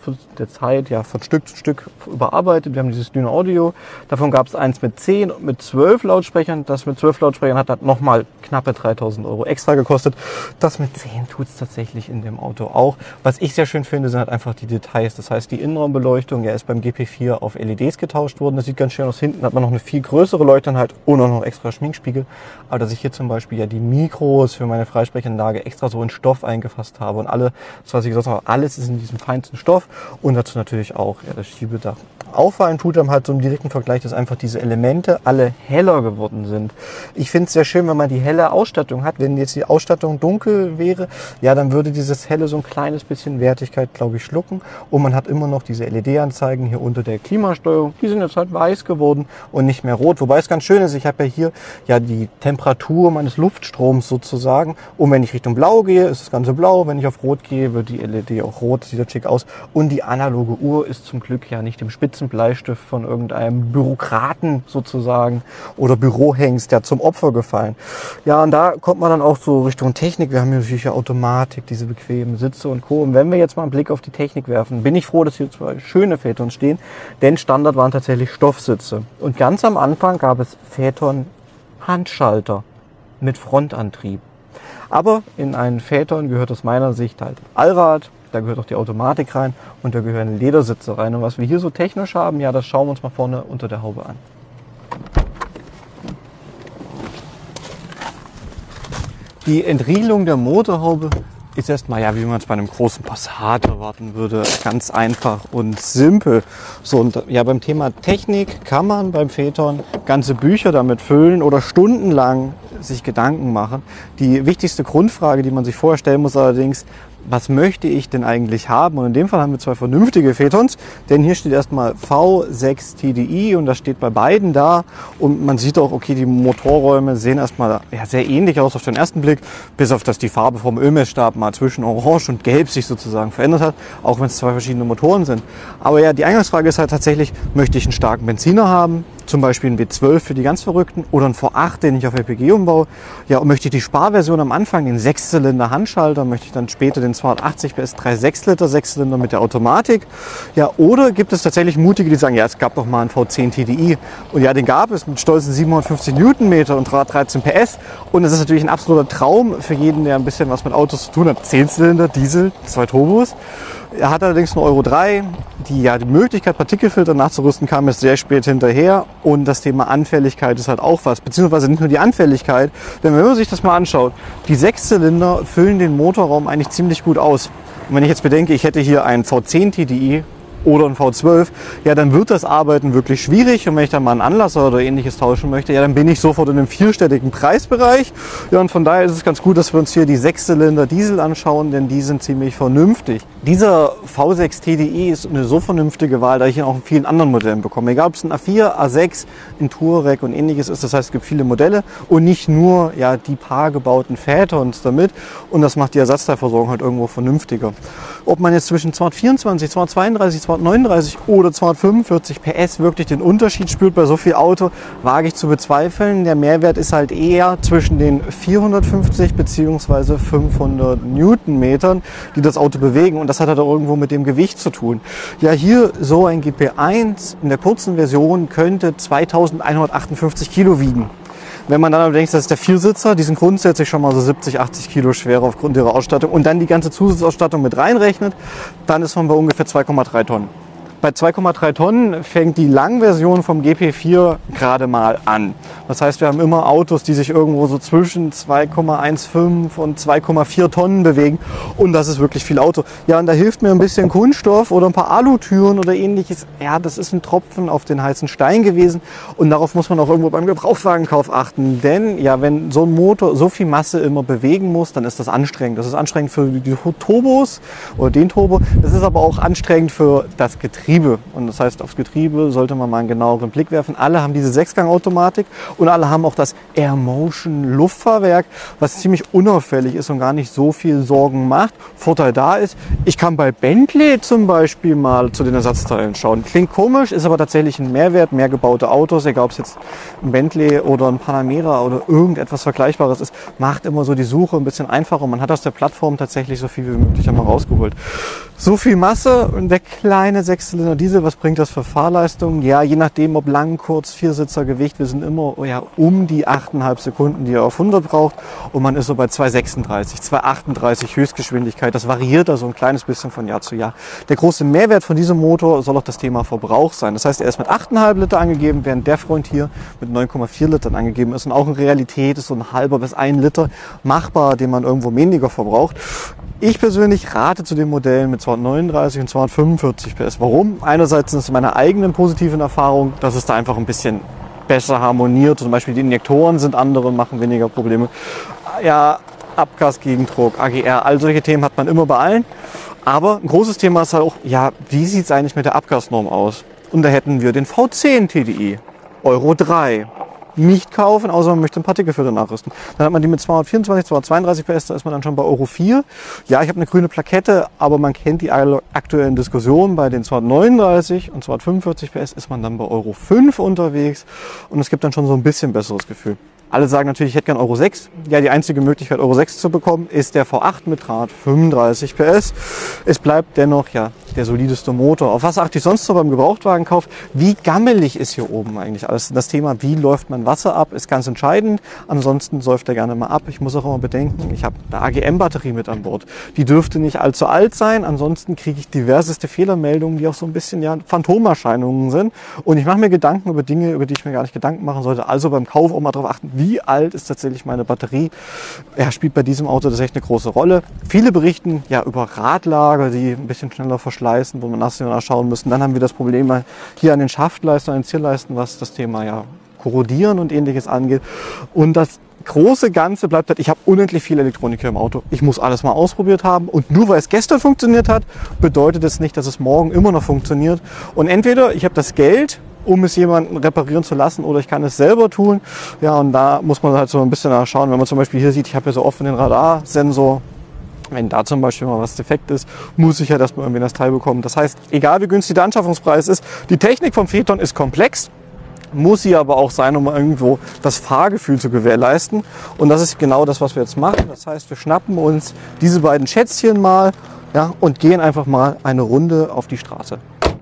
der Zeit ja von Stück zu Stück überarbeitet. Wir haben dieses Dyno Audio. Davon gab es eins mit 10 und mit 12 Lautsprechern. Das mit 12 Lautsprechern hat nochmal knappe 3.000 € extra gekostet. Das mit 10 tut es tatsächlich in dem Auto auch. Was ich sehr schön finde, sind halt einfach die Details. Das heißt, die Innenraumbeleuchtung ist beim GP4 auf LEDs getauscht worden. Das sieht ganz schön aus. Hinten hat man noch eine viel größere Leuchteinheit und auch noch extra Schminkspiegel. Aber dass ich hier zum Beispiel ja die Mikros für meine Freisprechanlage extra so in Stoff eingefasst habe und alles, was ich gesagt habe, alles ist in diesem feinsten Stoff und dazu natürlich auch ja, das Schiebedach. Auffallen tut einem halt so im direkten Vergleich, dass einfach diese Elemente alle heller geworden sind. Ich finde es sehr schön, wenn man die helle Ausstattung hat. Wenn jetzt die Ausstattung dunkel wäre, ja, dann würde dieses helle so ein kleines bisschen Wertigkeit, glaube ich, schlucken. Und man hat immer noch diese LED-Anzeigen hier unter der Klimasteuerung. Die sind jetzt halt weiß geworden und nicht mehr rot. Wobei es ganz schön ist, ich habe ja hier ja die Temperatur meines Luftstroms sozusagen. Und wenn ich Richtung Blau gehe, ist das Ganze blau. Wenn ich auf Rot gehe, wird die LED auch rot. Das sieht ja schick aus. Und die analoge Uhr ist zum Glück ja nicht im Bleistift von irgendeinem Bürokraten sozusagen oder Bürohengst, der zum Opfer gefallen. Ja, und da kommt man dann auch so Richtung Technik. Wir haben hier natürlich Automatik, diese bequemen Sitze und Co. Und wenn wir jetzt mal einen Blick auf die Technik werfen, bin ich froh, dass hier zwei schöne Phaetons stehen, denn Standard waren tatsächlich Stoffsitze. Und ganz am Anfang gab es Phaeton Handschalter mit Frontantrieb. Aber in einen Phaeton gehört aus meiner Sicht halt Allrad, da gehört auch die Automatik rein und da gehören Ledersitze rein. Und was wir hier so technisch haben, ja, das schauen wir uns mal vorne unter der Haube an. Die Entriegelung der Motorhaube ist erstmal, ja, wie man es bei einem großen Passat erwarten würde, ganz einfach und simpel. So, und ja, beim Thema Technik kann man beim Phaeton ganze Bücher damit füllen oder stundenlang sich Gedanken machen. Die wichtigste Grundfrage, die man sich vorher stellen muss allerdings, was möchte ich denn eigentlich haben? Und in dem Fall haben wir zwei vernünftige Phaetons, denn hier steht erstmal V6 TDI und das steht bei beiden da. Und man sieht auch, okay, die Motorräume sehen erstmal ja, sehr ähnlich aus auf den ersten Blick, bis auf dass die Farbe vom Ölmessstab mal zwischen Orange und Gelb sich sozusagen verändert hat, auch wenn es zwei verschiedene Motoren sind. Aber ja, die Eingangsfrage ist halt tatsächlich, möchte ich einen starken Benziner haben? Zum Beispiel einen W12 für die ganz Verrückten oder einen V8, den ich auf LPG umbaue. Ja, und möchte ich die Sparversion am Anfang, den 6-Zylinder Handschalter, möchte ich dann später den 280 PS 3,6 Liter 6-Zylinder mit der Automatik. Ja, oder gibt es tatsächlich Mutige, die sagen, ja, es gab doch mal einen V10 TDI. Und ja, den gab es mit stolzen 750 Newtonmeter und 13 PS. Und es ist natürlich ein absoluter Traum für jeden, der ein bisschen was mit Autos zu tun hat. 10-Zylinder, Diesel, 2 Turbos. Er hat allerdings nur Euro 3. Die Möglichkeit, Partikelfilter nachzurüsten, kam erst sehr spät hinterher. Und das Thema Anfälligkeit ist halt auch was. Beziehungsweise nicht nur die Anfälligkeit. Denn wenn man sich das mal anschaut, die 6-Zylinder füllen den Motorraum eigentlich ziemlich gut aus. Und wenn ich jetzt bedenke, ich hätte hier einen V10 TDI oder ein V12, ja, dann wird das Arbeiten wirklich schwierig. Und wenn ich dann mal einen Anlasser oder ähnliches tauschen möchte, ja, dann bin ich sofort in einem vierstelligen Preisbereich. Ja, und von daher ist es ganz gut, dass wir uns hier die 6-Zylinder Diesel anschauen, denn die sind ziemlich vernünftig. Dieser V6 TDI ist eine so vernünftige Wahl, da ich ihn auch in vielen anderen Modellen bekomme. Egal, ob es ein A4, A6, ein Touareg und ähnliches ist. Das heißt, es gibt viele Modelle und nicht nur ja, die paar gebauten Phaetons damit. Und das macht die Ersatzteilversorgung halt irgendwo vernünftiger. Ob man jetzt zwischen 224, 232, 239 oder 245 PS wirklich den Unterschied spürt bei so viel Auto, wage ich zu bezweifeln. Der Mehrwert ist halt eher zwischen den 450 bzw. 500 Newtonmetern, die das Auto bewegen. Und das hat halt auch irgendwo mit dem Gewicht zu tun. Ja, hier so ein GP1 in der kurzen Version könnte 2158 Kilo wiegen. Wenn man dann aber denkt, das ist der Viersitzer, die sind grundsätzlich schon mal so 70, 80 Kilo schwerer aufgrund ihrer Ausstattung und dann die ganze Zusatzausstattung mit reinrechnet, dann ist man bei ungefähr 2,3 Tonnen. Bei 2,3 Tonnen fängt die Langversion vom GP4 gerade mal an. Das heißt, wir haben immer Autos, die sich irgendwo so zwischen 2,15 und 2,4 Tonnen bewegen. Und das ist wirklich viel Auto. Ja, und da hilft mir ein bisschen Kunststoff oder ein paar Alutüren oder ähnliches. Ja, das ist ein Tropfen auf den heißen Stein gewesen. Und darauf muss man auch irgendwo beim Gebrauchtwagenkauf achten. Denn ja, wenn so ein Motor so viel Masse immer bewegen muss, dann ist das anstrengend. Das ist anstrengend für die Turbos oder den Turbo. Das ist aber auch anstrengend für das Getriebe. Und das heißt, aufs Getriebe sollte man mal einen genaueren Blick werfen. Alle haben diese 6-Gang-Automatik und alle haben auch das Air Motion Luftfahrwerk, was ziemlich unauffällig ist und gar nicht so viel Sorgen macht. Vorteil da ist, ich kann bei Bentley zum Beispiel mal zu den Ersatzteilen schauen. Klingt komisch, ist aber tatsächlich ein Mehrwert. Mehr gebaute Autos, egal ob es jetzt ein Bentley oder ein Panamera oder irgendetwas Vergleichbares ist, macht immer so die Suche ein bisschen einfacher. Man hat aus der Plattform tatsächlich so viel wie möglich einmal rausgeholt. So viel Masse und der kleine Sechszylinder Diesel, was bringt das für Fahrleistung? Ja, je nachdem, ob lang, kurz, Viersitzer, Gewicht, wir sind immer um die 8,5 Sekunden, die ihr auf 100 braucht. Und man ist so bei 2,36, 2,38 Höchstgeschwindigkeit. Das variiert also ein kleines bisschen von Jahr zu Jahr. Der große Mehrwert von diesem Motor soll auch das Thema Verbrauch sein. Das heißt, er ist mit 8,5 Liter angegeben, während der Freund hier mit 9,4 Litern angegeben ist. Und auch in Realität ist so ein halber bis 1 Liter machbar, den man irgendwo weniger verbraucht. Ich persönlich rate zu den Modellen mit 239 und 245 PS. Warum? Einerseits sind es meine eigenen positiven Erfahrungen, dass es da einfach ein bisschen besser harmoniert. Zum Beispiel die Injektoren sind andere und machen weniger Probleme. Ja, Abgasgegendruck, AGR, all solche Themen hat man immer bei allen. Aber ein großes Thema ist halt auch, ja, wie sieht es eigentlich mit der Abgasnorm aus? Und da hätten wir den V10 TDI, Euro 3. Nicht kaufen, außer man möchte einen Partikelfilter nachrüsten. Dann hat man die mit 224, 232 PS, da ist man dann schon bei Euro 4. Ja, ich habe eine grüne Plakette, aber man kennt die aktuellen Diskussionen. Bei den 239 und 245 PS ist man dann bei Euro 5 unterwegs und es gibt dann schon so ein bisschen besseres Gefühl. Alle sagen natürlich, ich hätte gern Euro 6. Ja, die einzige Möglichkeit, Euro 6 zu bekommen, ist der V8 mit Rad 35 PS. Es bleibt dennoch ja der solideste Motor. Auf was achte ich sonst noch beim Gebrauchtwagenkauf? Wie gammelig ist hier oben eigentlich alles? Das Thema, wie läuft mein Wasser ab, ist ganz entscheidend. Ansonsten säuft er gerne mal ab. Ich muss auch immer bedenken, ich habe eine AGM-Batterie mit an Bord. Die dürfte nicht allzu alt sein. Ansonsten kriege ich diverseste Fehlermeldungen, die auch so ein bisschen ja Phantomerscheinungen sind. Und ich mache mir Gedanken über Dinge, über die ich mir gar nicht Gedanken machen sollte. Also beim Kauf auch mal darauf achten, wie alt ist tatsächlich meine Batterie. Er spielt bei diesem Auto tatsächlich eine große Rolle. Viele berichten ja über Radlager, die ein bisschen schneller verschleißen, wo man national schauen müssen. Dann haben wir das Problem hier an den Schaftleisten, an den Zierleisten, was das Thema ja Korrodieren und Ähnliches angeht. Und das große Ganze bleibt halt, ich habe unendlich viel Elektronik hier im Auto. Ich muss alles mal ausprobiert haben. Und nur weil es gestern funktioniert hat, bedeutet es nicht, dass es morgen immer noch funktioniert. Und entweder ich habe das Geld, um es jemanden reparieren zu lassen, oder ich kann es selber tun. Ja, und da muss man halt so ein bisschen nachschauen. Wenn man zum Beispiel hier sieht, ich habe ja so offen den Radarsensor. Wenn da zum Beispiel mal was defekt ist, muss ich ja erstmal irgendwie das Teil bekommen. Das heißt, egal wie günstig der Anschaffungspreis ist, die Technik vom Phaeton ist komplex, muss sie aber auch sein, um irgendwo das Fahrgefühl zu gewährleisten. Und das ist genau das, was wir jetzt machen. Das heißt, wir schnappen uns diese beiden Schätzchen mal, ja, und gehen einfach mal eine Runde auf die Straße.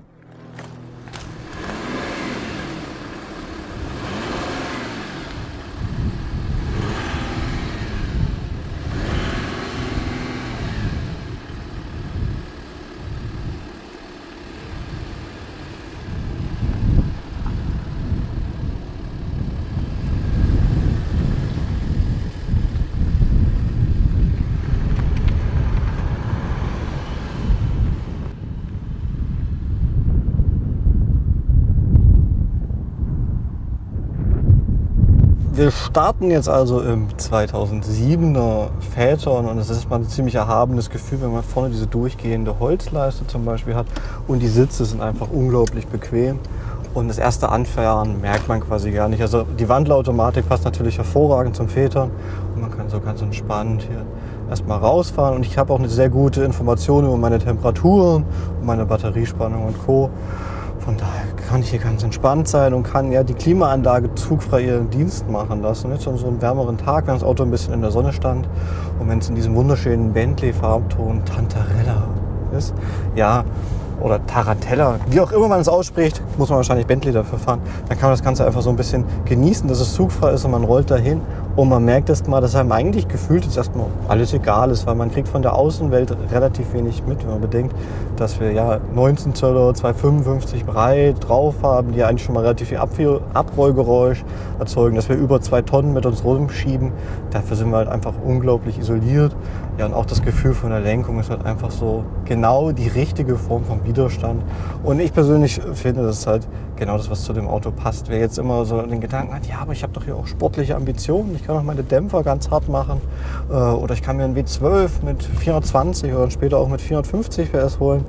Wir starten jetzt also im 2007er Phaeton und es ist mal ein ziemlich erhabenes Gefühl, wenn man vorne diese durchgehende Holzleiste zum Beispiel hat und die Sitze sind einfach unglaublich bequem und das erste Anfahren merkt man quasi gar nicht. Also die Wandlerautomatik passt natürlich hervorragend zum Phaeton und man kann so ganz entspannt hier erstmal rausfahren und ich habe auch eine sehr gute Information über meine Temperaturen und meine Batteriespannung und Co. Von daher kann ich hier ganz entspannt sein und kann ja die Klimaanlage zugfrei ihren Dienst machen lassen. Jetzt an so einem wärmeren Tag, wenn das Auto ein bisschen in der Sonne stand und wenn es in diesem wunderschönen Bentley-Farbton Tantarella ist, ja, oder Tarantella, wie auch immer man es ausspricht, muss man wahrscheinlich Bentley dafür fahren. Dann kann man das Ganze einfach so ein bisschen genießen, dass es zugfrei ist und man rollt dahin und man merkt erst mal, dass einem eigentlich gefühlt jetzt erstmal alles egal ist, weil man kriegt von der Außenwelt relativ wenig mit, wenn man bedenkt, dass wir ja 19 Zöller, 255 breit drauf haben, die eigentlich schon mal relativ viel Abrollgeräusch erzeugen, dass wir über 2 Tonnen mit uns rumschieben. Dafür sind wir halt einfach unglaublich isoliert. Ja, und auch das Gefühl von der Lenkung ist halt einfach so genau die richtige Form von Widerstand. Und ich persönlich finde, das ist halt genau das, was zu dem Auto passt. Wer jetzt immer so den Gedanken hat, ja, aber ich habe doch hier auch sportliche Ambitionen, ich kann auch meine Dämpfer ganz hart machen oder ich kann mir einen W12 mit 420 oder später auch mit 450 PS holen.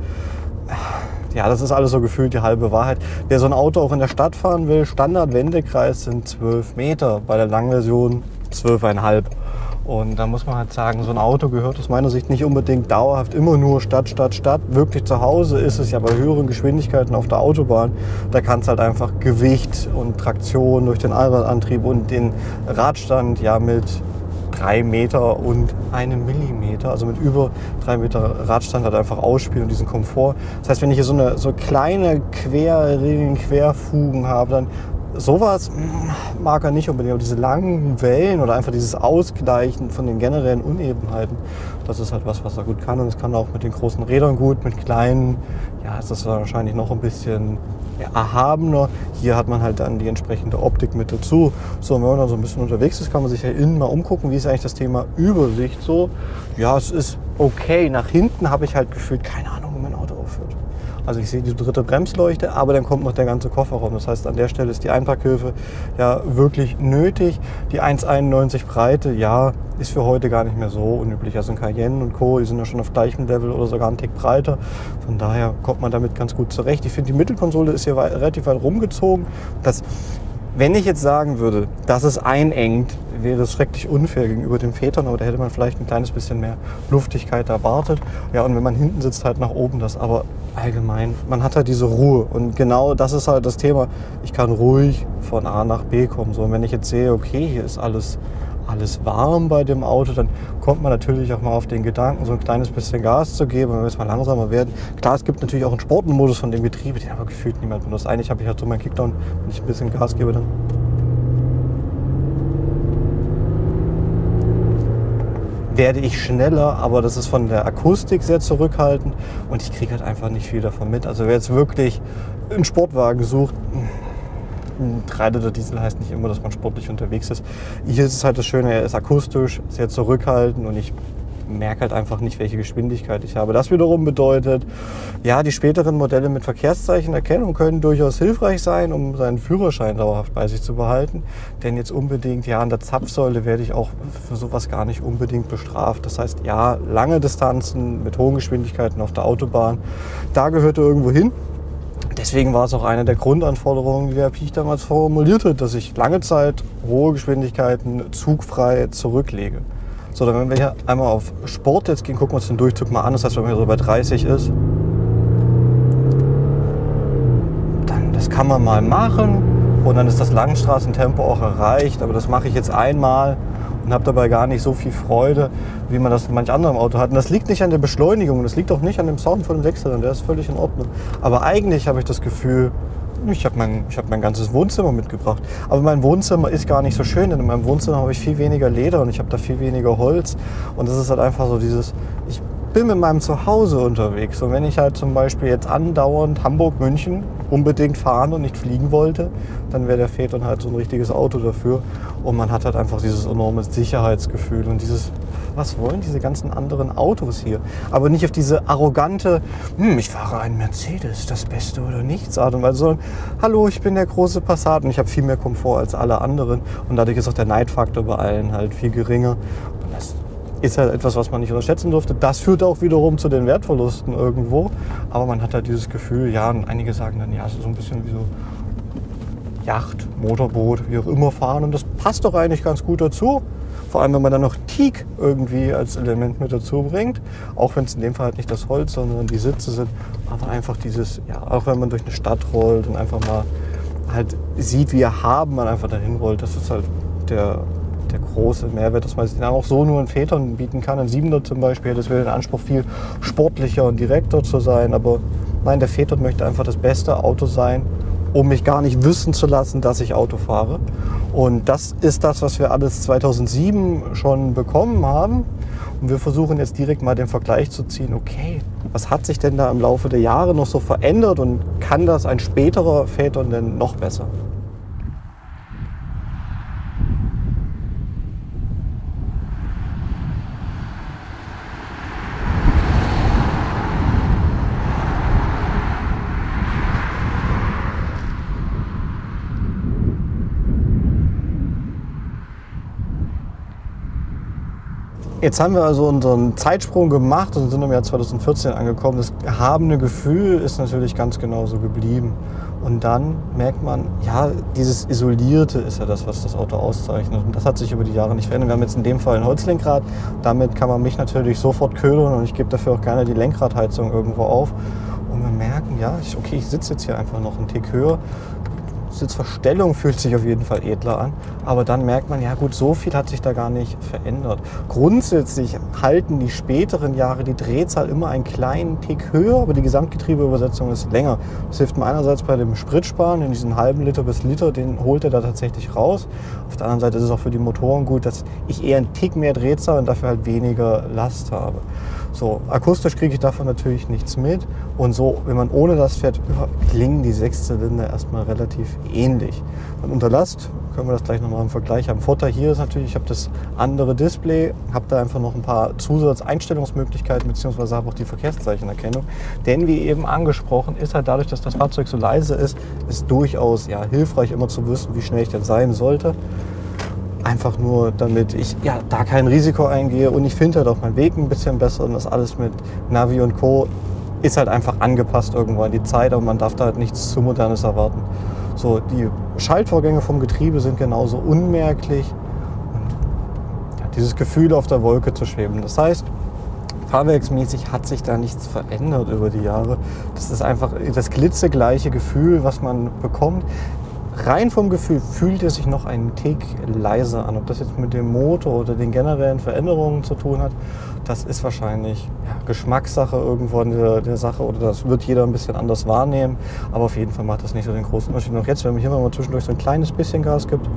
Ja, das ist alles so gefühlt die halbe Wahrheit. Wer so ein Auto auch in der Stadt fahren will, Standard-Wendekreis sind 12 Meter, bei der Langversion 12,5. Und da muss man halt sagen, so ein Auto gehört aus meiner Sicht nicht unbedingt dauerhaft immer nur Stadt, Stadt, Stadt. Wirklich zu Hause ist es ja bei höheren Geschwindigkeiten auf der Autobahn. Da kann es halt einfach Gewicht und Traktion durch den Allradantrieb und den Radstand ja mit 3 Meter und 1 Millimeter, also mit über 3 Meter Radstandard einfach ausspielen und diesen Komfort. Das heißt, wenn ich hier so kleine Querregeln, Querfugen habe, dann sowas mag er nicht unbedingt, aber diese langen Wellen oder einfach dieses Ausgleichen von den generellen Unebenheiten, das ist halt was er gut kann. Und es kann auch mit den großen Rädern gut, mit kleinen, ja, ist das wahrscheinlich noch ein bisschen erhabener. Hier hat man halt dann die entsprechende Optik mit dazu. So, wenn man dann so ein bisschen unterwegs ist, kann man sich ja innen mal umgucken, wie ist eigentlich das Thema Übersicht so. Ja, es ist okay. Nach hinten habe ich halt gefühlt keine Ahnung, wo mein Auto aufhört. Also ich sehe die dritte Bremsleuchte, aber dann kommt noch der ganze Kofferraum. Das heißt, an der Stelle ist die Einparkhilfe ja wirklich nötig. Die 1,91 Breite, ja, ist für heute gar nicht mehr so unüblich. Also ein Cayenne und Co., die sind ja schon auf gleichem Level oder sogar einen Tick breiter. Von daher kommt man damit ganz gut zurecht. Ich finde, die Mittelkonsole ist hier relativ weit rumgezogen. Wenn ich jetzt sagen würde, dass es einengt, wäre es schrecklich unfair gegenüber den Vätern, aber da hätte man vielleicht ein kleines bisschen mehr Luftigkeit erwartet. Ja, und wenn man hinten sitzt, halt nach oben das. Aber allgemein, man hat halt diese Ruhe. Und genau das ist halt das Thema. Ich kann ruhig von A nach B kommen. So, und wenn ich jetzt sehe, okay, hier ist alles warm bei dem Auto, dann kommt man natürlich auch mal auf den Gedanken, so ein kleines bisschen Gas zu geben, wenn wir jetzt mal langsamer werden. Klar, es gibt natürlich auch einen Sportmodus von dem Getriebe, den aber gefühlt niemand benutzt. Eigentlich habe ich halt so meinen Kickdown, wenn ich ein bisschen Gas gebe, dann werde ich schneller, aber das ist von der Akustik sehr zurückhaltend und ich kriege halt einfach nicht viel davon mit. Also wer jetzt wirklich einen Sportwagen sucht, 3-Liter Diesel heißt nicht immer, dass man sportlich unterwegs ist. Hier ist es halt das Schöne, er ist akustisch, sehr zurückhaltend und ich merke halt einfach nicht, welche Geschwindigkeit ich habe. Das wiederum bedeutet, ja, die späteren Modelle mit Verkehrszeichenerkennung können durchaus hilfreich sein, um seinen Führerschein dauerhaft bei sich zu behalten. Denn jetzt unbedingt, ja, an der Zapfsäule werde ich auch für sowas gar nicht unbedingt bestraft. Das heißt, ja, lange Distanzen mit hohen Geschwindigkeiten auf der Autobahn, da gehört er irgendwo hin. Deswegen war es auch eine der Grundanforderungen, die der Piech damals formuliert hat, dass ich lange Zeit hohe Geschwindigkeiten zugfrei zurücklege. So, dann wenn wir hier einmal auf Sport jetzt gehen, gucken wir uns den Durchzug mal an. Das heißt, wenn man hier so bei 30 ist, dann das kann man mal machen und dann ist das Langstraßentempo auch erreicht. Aber das mache ich jetzt einmal und habe dabei gar nicht so viel Freude, wie man das in manch anderem Auto hat. Und das liegt nicht an der Beschleunigung, das liegt auch nicht an dem Sound von dem Sechser, der ist völlig in Ordnung. Aber eigentlich habe ich das Gefühl, ich habe mein ganzes Wohnzimmer mitgebracht. Aber mein Wohnzimmer ist gar nicht so schön, denn in meinem Wohnzimmer habe ich viel weniger Leder und ich habe da viel weniger Holz. Und das ist halt einfach so dieses, ich bin mit meinem Zuhause unterwegs. Und wenn ich halt zum Beispiel jetzt andauernd Hamburg-München unbedingt fahren und nicht fliegen wollte, dann wäre der Phaeton halt so ein richtiges Auto dafür. Und man hat halt einfach dieses enorme Sicherheitsgefühl und dieses, was wollen diese ganzen anderen Autos hier? Aber nicht auf diese arrogante, ich fahre einen Mercedes, das Beste oder nichts Art und Weise, sondern hallo, ich bin der große Passat und ich habe viel mehr Komfort als alle anderen. Und dadurch ist auch der Neidfaktor bei allen halt viel geringer. Und das ist halt etwas, was man nicht unterschätzen durfte. Das führt auch wiederum zu den Wertverlusten irgendwo. Aber man hat halt dieses Gefühl, ja, und einige sagen dann, ja, es ist so ein bisschen wie so Yacht, Motorboot, wie auch immer fahren. Und das passt doch eigentlich ganz gut dazu. Vor allem, wenn man dann noch Teak irgendwie als Element mit dazu bringt. Auch wenn es in dem Fall halt nicht das Holz, sondern die Sitze sind. Aber einfach dieses, ja, auch wenn man durch eine Stadt rollt und einfach mal halt sieht, wie erhaben man einfach dahin rollt. Das ist halt der große Mehrwert, dass man es auch so nur in Phaeton bieten kann. Ein 7er zum Beispiel, das wäre den Anspruch, viel sportlicher und direkter zu sein. Aber nein, der Phaeton möchte einfach das beste Auto sein, um mich gar nicht wissen zu lassen, dass ich Auto fahre. Und das ist das, was wir alles 2007 schon bekommen haben. Und wir versuchen jetzt direkt mal den Vergleich zu ziehen. Okay, was hat sich denn da im Laufe der Jahre noch so verändert und kann das ein späterer Phaeton denn noch besser? Jetzt haben wir also unseren Zeitsprung gemacht und sind im Jahr 2014 angekommen. Das erhabene Gefühl ist natürlich ganz genauso geblieben. Und dann merkt man, ja, dieses Isolierte ist ja das, was das Auto auszeichnet. Und das hat sich über die Jahre nicht verändert. Wir haben jetzt in dem Fall ein Holzlenkrad. Damit kann man mich natürlich sofort ködern und ich gebe dafür auch gerne die Lenkradheizung irgendwo auf. Und wir merken, ja, ich sitze jetzt hier einfach noch einen Tick höher. Sitzverstellung fühlt sich auf jeden Fall edler an. Aber dann merkt man, ja gut, so viel hat sich da gar nicht verändert. Grundsätzlich halten die späteren Jahre die Drehzahl immer einen kleinen Tick höher, aber die Gesamtgetriebeübersetzung ist länger. Das hilft mir einerseits bei dem Spritsparen, in diesen halben Liter bis Liter, den holt er da tatsächlich raus. Auf der anderen Seite ist es auch für die Motoren gut, dass ich eher einen Tick mehr Drehzahl und dafür halt weniger Last habe. So, akustisch kriege ich davon natürlich nichts mit. Und so, wenn man ohne Last fährt, klingen die Sechszylinder erstmal relativ ähnlich. Und unter Last können wir das gleich nochmal im Vergleich haben. Vorteil hier ist natürlich, ich habe das andere Display, habe da einfach noch ein paar Zusatzeinstellungsmöglichkeiten, beziehungsweise habe auch die Verkehrszeichenerkennung. Denn wie eben angesprochen, ist halt dadurch, dass das Fahrzeug so leise ist durchaus hilfreich, immer zu wissen, wie schnell ich denn sein sollte. Einfach nur, damit ich da kein Risiko eingehe und ich finde halt auch meinen Weg ein bisschen besser und das alles mit Navi und Co. ist halt einfach angepasst irgendwo an die Zeit, aber man darf da halt nichts zu Modernes erwarten. So, die Schaltvorgänge vom Getriebe sind genauso unmerklich und dieses Gefühl auf der Wolke zu schweben. Das heißt, fahrwerksmäßig hat sich da nichts verändert über die Jahre. Das ist einfach das glitzegleiche Gefühl, was man bekommt. Rein vom Gefühl fühlt es sich noch einen Tick leiser an. Ob das jetzt mit dem Motor oder den generellen Veränderungen zu tun hat, das ist wahrscheinlich Geschmackssache irgendwo in der Sache oder das wird jeder ein bisschen anders wahrnehmen. Aber auf jeden Fall macht das nicht so den großen Unterschied. Und auch jetzt, wenn man hier mal zwischendurch so ein kleines bisschen Gas gibt,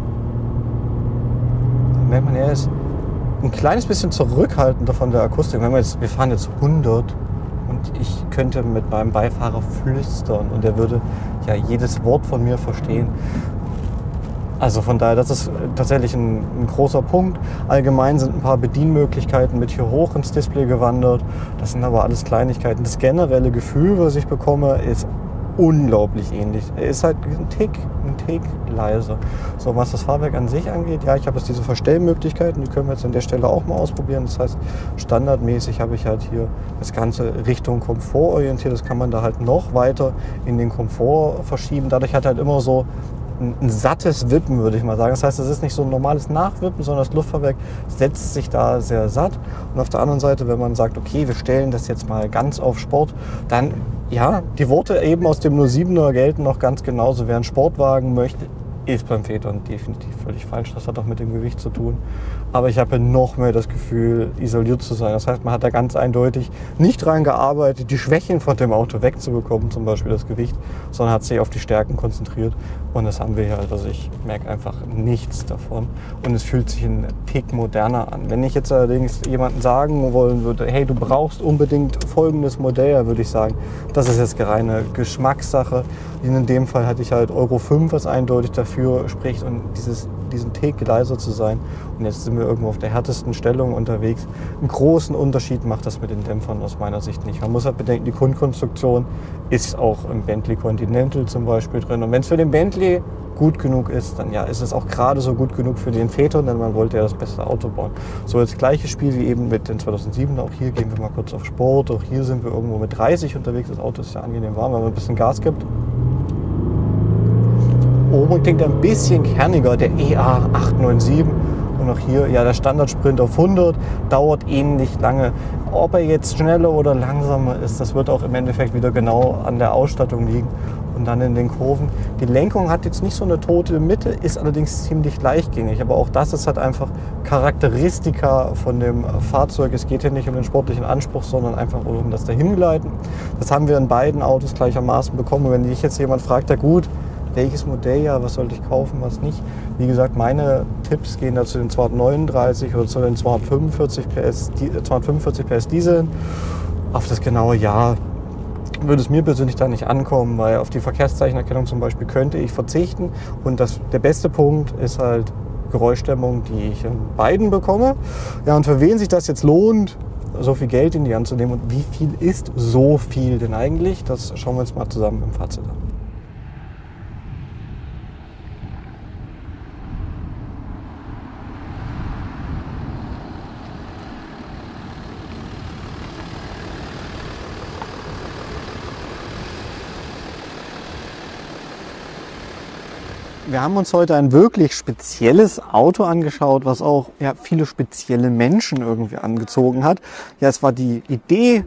dann merkt man, er ist ein kleines bisschen zurückhaltender von der Akustik. Wir fahren jetzt 100 und ich könnte mit meinem Beifahrer flüstern und er würde jedes Wort von mir verstehen. Also von daher, das ist tatsächlich ein großer Punkt. Allgemein sind ein paar Bedienmöglichkeiten mit hier hoch ins Display gewandert. Das sind aber alles Kleinigkeiten. Das generelle Gefühl, was ich bekomme, ist unglaublich ähnlich. Er ist halt ein Tick leiser. So, was das Fahrwerk an sich angeht, ich habe jetzt diese Verstellmöglichkeiten, die können wir jetzt an der Stelle auch mal ausprobieren. Das heißt, standardmäßig habe ich halt hier das Ganze Richtung Komfort orientiert. Das kann man da halt noch weiter in den Komfort verschieben. Dadurch hat halt immer so ein sattes Wippen, würde ich mal sagen. Das heißt, es ist nicht so ein normales Nachwippen, sondern das Luftfahrwerk setzt sich da sehr satt. Und auf der anderen Seite, wenn man sagt, okay, wir stellen das jetzt mal ganz auf Sport, dann die Worte eben aus dem 07er gelten noch ganz genauso. Wer einen Sportwagen möchte, ist beim Phaeton definitiv völlig falsch. Das hat auch mit dem Gewicht zu tun. Aber ich habe noch mehr das Gefühl, isoliert zu sein. Das heißt, man hat da ganz eindeutig nicht daran gearbeitet, die Schwächen von dem Auto wegzubekommen, zum Beispiel das Gewicht, sondern hat sich auf die Stärken konzentriert. Und das haben wir hier halt. Also ich merke einfach nichts davon. Und es fühlt sich ein Tick moderner an. Wenn ich jetzt allerdings jemandem sagen wollen würde, hey, du brauchst unbedingt folgendes Modell, würde ich sagen, das ist jetzt reine Geschmackssache. In dem Fall hatte ich halt Euro 5, was eindeutig dafür spricht und diesen Tick leiser zu sein. Und jetzt sind wir irgendwo auf der härtesten Stellung unterwegs. Einen großen Unterschied macht das mit den Dämpfern aus meiner Sicht nicht. Man muss halt bedenken, die Grundkonstruktion ist auch im Bentley Continental zum Beispiel drin. Und wenn es für den Bentley gut genug ist, dann ist es auch gerade so gut genug für den Phaeton, denn man wollte ja das beste Auto bauen. So, das gleiche Spiel wie eben mit den 2007er. Auch hier gehen wir mal kurz auf Sport. Auch hier sind wir irgendwo mit 30 unterwegs. Das Auto ist ja angenehm warm, wenn man ein bisschen Gas gibt. Oben klingt ein bisschen kerniger, der EA 897. Und auch hier, der Standardsprint auf 100 dauert ähnlich lange. Ob er jetzt schneller oder langsamer ist, das wird auch im Endeffekt wieder genau an der Ausstattung liegen. Und dann in den Kurven. Die Lenkung hat jetzt nicht so eine tote Mitte, ist allerdings ziemlich leichtgängig. Aber auch das ist halt einfach Charakteristika von dem Fahrzeug. Es geht hier nicht um den sportlichen Anspruch, sondern einfach um das Dahingleiten. Das haben wir in beiden Autos gleichermaßen bekommen. Und wenn dich jetzt jemand fragt, gut, welches Modell, was sollte ich kaufen, was nicht. Wie gesagt, meine Tipps gehen da zu den 239 oder zu den 245 PS Dieseln. Auf das genaue Jahr würde es mir persönlich da nicht ankommen, weil auf die Verkehrszeichenerkennung zum Beispiel könnte ich verzichten. Und der beste Punkt ist halt Geräuschdämmung, die ich in beiden bekomme. Und für wen sich das jetzt lohnt, so viel Geld in die Hand zu nehmen und wie viel ist so viel denn eigentlich, das schauen wir uns mal zusammen im Fazit an. Wir haben uns heute ein wirklich spezielles Auto angeschaut, was auch viele spezielle Menschen irgendwie angezogen hat. Es war die Idee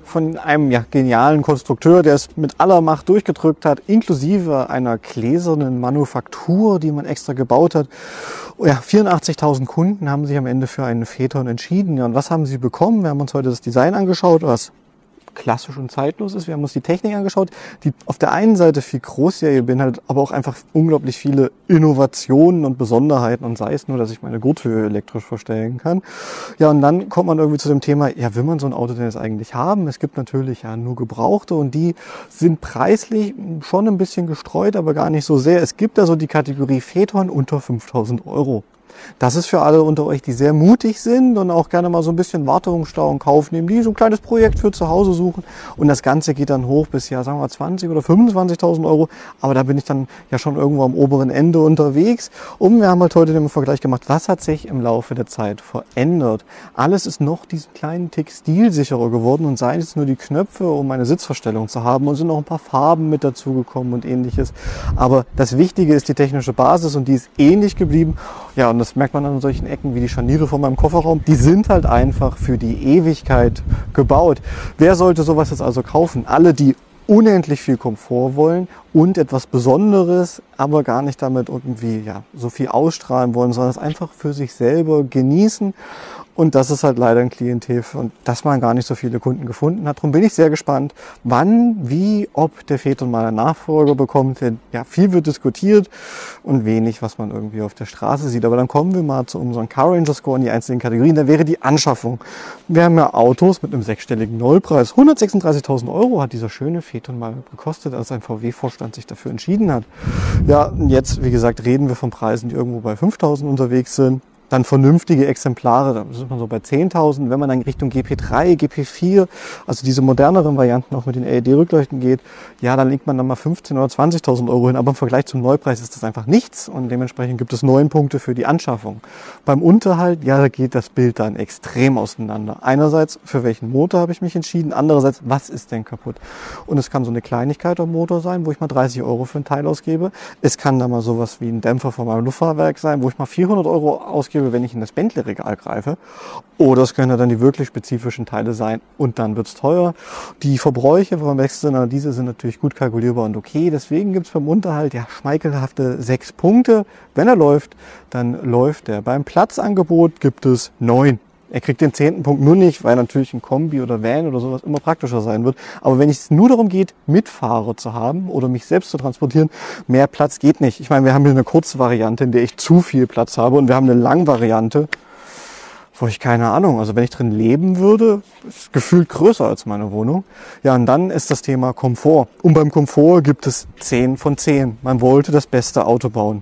von einem genialen Konstrukteur, der es mit aller Macht durchgedrückt hat, inklusive einer gläsernen Manufaktur, die man extra gebaut hat. Ja, 84.000 Kunden haben sich am Ende für einen Phaeton entschieden. Ja, und was haben sie bekommen? Wir haben uns heute das Design angeschaut, was klassisch und zeitlos ist. Wir haben uns die Technik angeschaut, die auf der einen Seite viel Großserie beinhaltet, aber auch einfach unglaublich viele Innovationen und Besonderheiten, und sei es nur, dass ich meine Gurthöhe elektrisch verstellen kann. Ja, und dann kommt man irgendwie zu dem Thema, ja, will man so ein Auto denn jetzt eigentlich haben? Es gibt natürlich nur Gebrauchte, und die sind preislich schon ein bisschen gestreut, aber gar nicht so sehr. Es gibt also die Kategorie Phaeton unter 5.000 Euro. Das ist für alle unter euch, die sehr mutig sind und auch gerne mal so ein bisschen Wartungsstau in Kauf nehmen, die so ein kleines Projekt für zu Hause suchen. Und das Ganze geht dann hoch bis, ja, sagen wir 20.000 oder 25.000 Euro. Aber da bin ich dann ja schon irgendwo am oberen Ende unterwegs. Und wir haben halt heute den Vergleich gemacht, was hat sich im Laufe der Zeit verändert. Alles ist noch diesen kleinen Tick stilsicherer geworden, und seien es nur die Knöpfe, um eine Sitzverstellung zu haben, und sind noch ein paar Farben mit dazugekommen und ähnliches. Aber das Wichtige ist die technische Basis, und die ist ähnlich geblieben. Ja, und das merkt man an solchen Ecken wie die Scharniere von meinem Kofferraum. Die sind halt einfach für die Ewigkeit gebaut. Wer sollte sowas jetzt also kaufen? Alle, die unendlich viel Komfort wollen und etwas Besonderes, aber gar nicht damit irgendwie so viel ausstrahlen wollen, sondern es einfach für sich selber genießen. Und das ist halt leider ein Klientel, und dass man gar nicht so viele Kunden gefunden hat. Darum bin ich sehr gespannt, wann, wie, ob der Phaeton mal einen Nachfolger bekommt. Denn ja, viel wird diskutiert und wenig, was man irgendwie auf der Straße sieht. Aber dann kommen wir mal zu unserem Car Ranger Score in die einzelnen Kategorien. Da wäre die Anschaffung. Wir haben ja Autos mit einem sechsstelligen Neupreis. 136.000 Euro hat dieser schöne Phaeton mal gekostet, als ein VW-Vorstand sich dafür entschieden hat. Ja, jetzt, wie gesagt, reden wir von Preisen, die irgendwo bei 5.000 unterwegs sind. Dann vernünftige Exemplare, da ist man so bei 10.000. Wenn man dann Richtung GP3, GP4, also diese moderneren Varianten auch mit den LED-Rückleuchten geht, ja, dann legt man dann mal 15.000 oder 20.000 Euro hin. Aber im Vergleich zum Neupreis ist das einfach nichts, und dementsprechend gibt es 9 Punkte für die Anschaffung. Beim Unterhalt, ja, da geht das Bild dann extrem auseinander. Einerseits, für welchen Motor habe ich mich entschieden? Andererseits, was ist denn kaputt? Und es kann so eine Kleinigkeit am Motor sein, wo ich mal 30 Euro für ein Teil ausgebe. Es kann dann mal sowas wie ein Dämpfer von meinem Luftfahrwerk sein, wo ich mal 400 Euro ausgebe, wenn ich in das Bentley-Regal greife. Oder es können dann die wirklich spezifischen Teile sein, und dann wird es teuer. Die Verbräuche vom Wechselzylinder, diese sind natürlich gut kalkulierbar und okay. Deswegen gibt es beim Unterhalt schmeichelhafte 6 Punkte. Wenn er läuft, dann läuft er. Beim Platzangebot gibt es 9. Er kriegt den 10. Punkt nur nicht, weil natürlich ein Kombi oder Van oder sowas immer praktischer sein wird. Aber wenn es nur darum geht, Mitfahrer zu haben oder mich selbst zu transportieren, mehr Platz geht nicht. Ich meine, wir haben hier eine kurze Variante, in der ich zu viel Platz habe, und wir haben eine Langvariante, wo ich keine Ahnung, also wenn ich drin leben würde, ist gefühlt größer als meine Wohnung. Ja, und dann ist das Thema Komfort. Und beim Komfort gibt es 10 von 10. Man wollte das beste Auto bauen.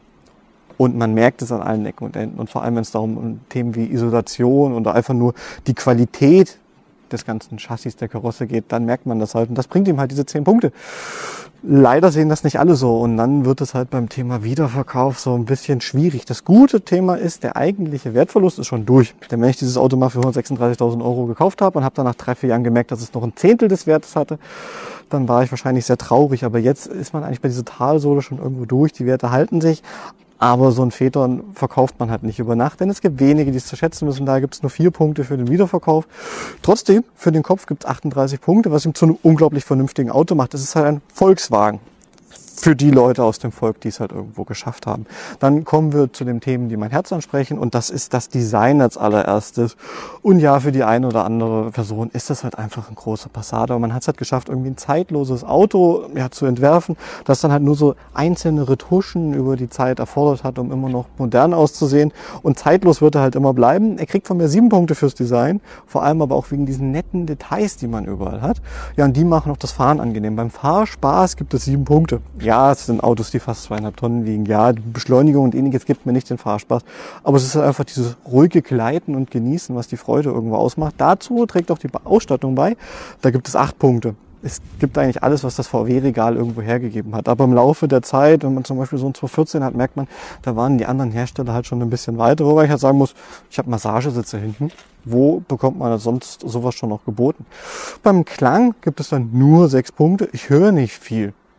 Und man merkt es an allen Ecken und Enden. Und vor allem, wenn es darum um Themen wie Isolation oder einfach nur die Qualität des ganzen Chassis der Karosse geht, dann merkt man das halt. Und das bringt ihm halt diese 10 Punkte. Leider sehen das nicht alle so. Und dann wird es halt beim Thema Wiederverkauf so ein bisschen schwierig. Das gute Thema ist, der eigentliche Wertverlust ist schon durch. Denn wenn ich dieses Auto mal für 136.000 Euro gekauft habe und habe dann nach 3-4 Jahren gemerkt, dass es noch ein Zehntel des Wertes hatte, dann war ich wahrscheinlich sehr traurig. Aber jetzt ist man eigentlich bei dieser Talsohle schon irgendwo durch. Die Werte halten sich. Aber so ein Phaeton verkauft man halt nicht über Nacht, denn es gibt wenige, die es zu schätzen müssen. Da gibt es nur 4 Punkte für den Wiederverkauf. Trotzdem, für den Kopf gibt es 38 Punkte, was ihm zu einem unglaublich vernünftigen Auto macht. Es ist halt ein Volkswagen. Für die Leute aus dem Volk, die es halt irgendwo geschafft haben. Dann kommen wir zu den Themen, die mein Herz ansprechen, und das ist das Design als allererstes. Und ja, für die eine oder andere Person ist das halt einfach ein großer Passat. Aber man hat es halt geschafft, irgendwie ein zeitloses Auto zu entwerfen, das dann halt nur so einzelne Retuschen über die Zeit erfordert hat, um immer noch modern auszusehen. Und zeitlos wird er halt immer bleiben. Er kriegt von mir 7 Punkte fürs Design, vor allem aber auch wegen diesen netten Details, die man überall hat. Ja, und die machen auch das Fahren angenehm. Beim Fahrspaß gibt es 7 Punkte. Ja, es sind Autos, die fast 2,5 Tonnen wiegen. Ja, die Beschleunigung und ähnliches gibt mir nicht den Fahrspaß. Aber es ist halt einfach dieses ruhige Gleiten und Genießen, was die Freude irgendwo ausmacht. Dazu trägt auch die Ausstattung bei. Da gibt es 8 Punkte. Es gibt eigentlich alles, was das VW-Regal irgendwo hergegeben hat. Aber im Laufe der Zeit, wenn man zum Beispiel so ein 214 hat, merkt man, da waren die anderen Hersteller halt schon ein bisschen weiter. Wobei ich halt sagen muss, ich habe Massagesitze hinten. Wo bekommt man sonst sowas schon noch geboten? Beim Klang gibt es dann nur 6 Punkte. Ich höre nicht viel.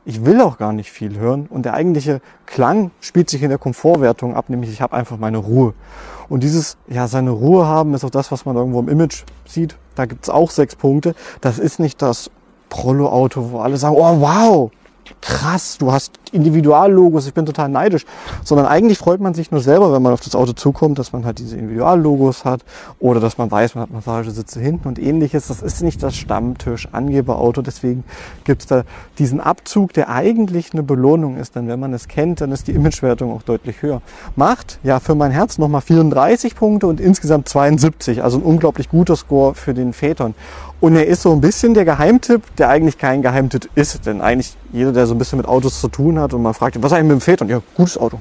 Ich will auch gar nicht viel hören. Und der eigentliche Klang spielt sich in der Komfortwertung ab, nämlich ich habe einfach meine Ruhe. Und dieses, ja, seine Ruhe haben, ist auch das, was man irgendwo im Image sieht. Da gibt's auch 6 Punkte. Das ist nicht das Prollo-Auto, wo alle sagen, oh wow, krass, du hast Individuallogos, ich bin total neidisch. Sondern eigentlich freut man sich nur selber, wenn man auf das Auto zukommt, dass man halt diese Individuallogos hat oder dass man weiß, man hat Massagesitze hinten und ähnliches. Das ist nicht das Stammtisch-Angeberauto, deswegen gibt's da diesen Abzug, der eigentlich eine Belohnung ist. Denn wenn man es kennt, dann ist die Imagewertung auch deutlich höher. Macht ja für mein Herz nochmal 34 Punkte und insgesamt 72, also ein unglaublich guter Score für den Phaeton. Und er ist so ein bisschen der Geheimtipp, der eigentlich kein Geheimtipp ist. Denn eigentlich jeder, der so ein bisschen mit Autos zu tun hat und man fragt, was eigentlich mit dem Phaeton? Ja, gutes Auto.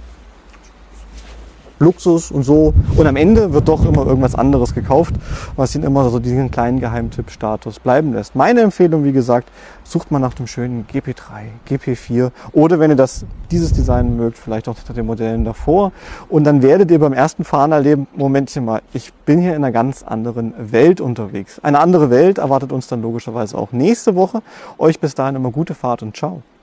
Luxus und so. Und am Ende wird doch immer irgendwas anderes gekauft, was ihn immer so diesen kleinen Geheimtipp-Status bleiben lässt. Meine Empfehlung, wie gesagt, sucht mal nach dem schönen GP3, GP4 oder wenn ihr dieses Design mögt, vielleicht auch hinter den Modellen davor. Und dann werdet ihr beim ersten Fahren erleben, Momentchen mal, ich bin hier in einer ganz anderen Welt unterwegs. Eine andere Welt erwartet uns dann logischerweise auch nächste Woche. Euch bis dahin immer gute Fahrt und ciao.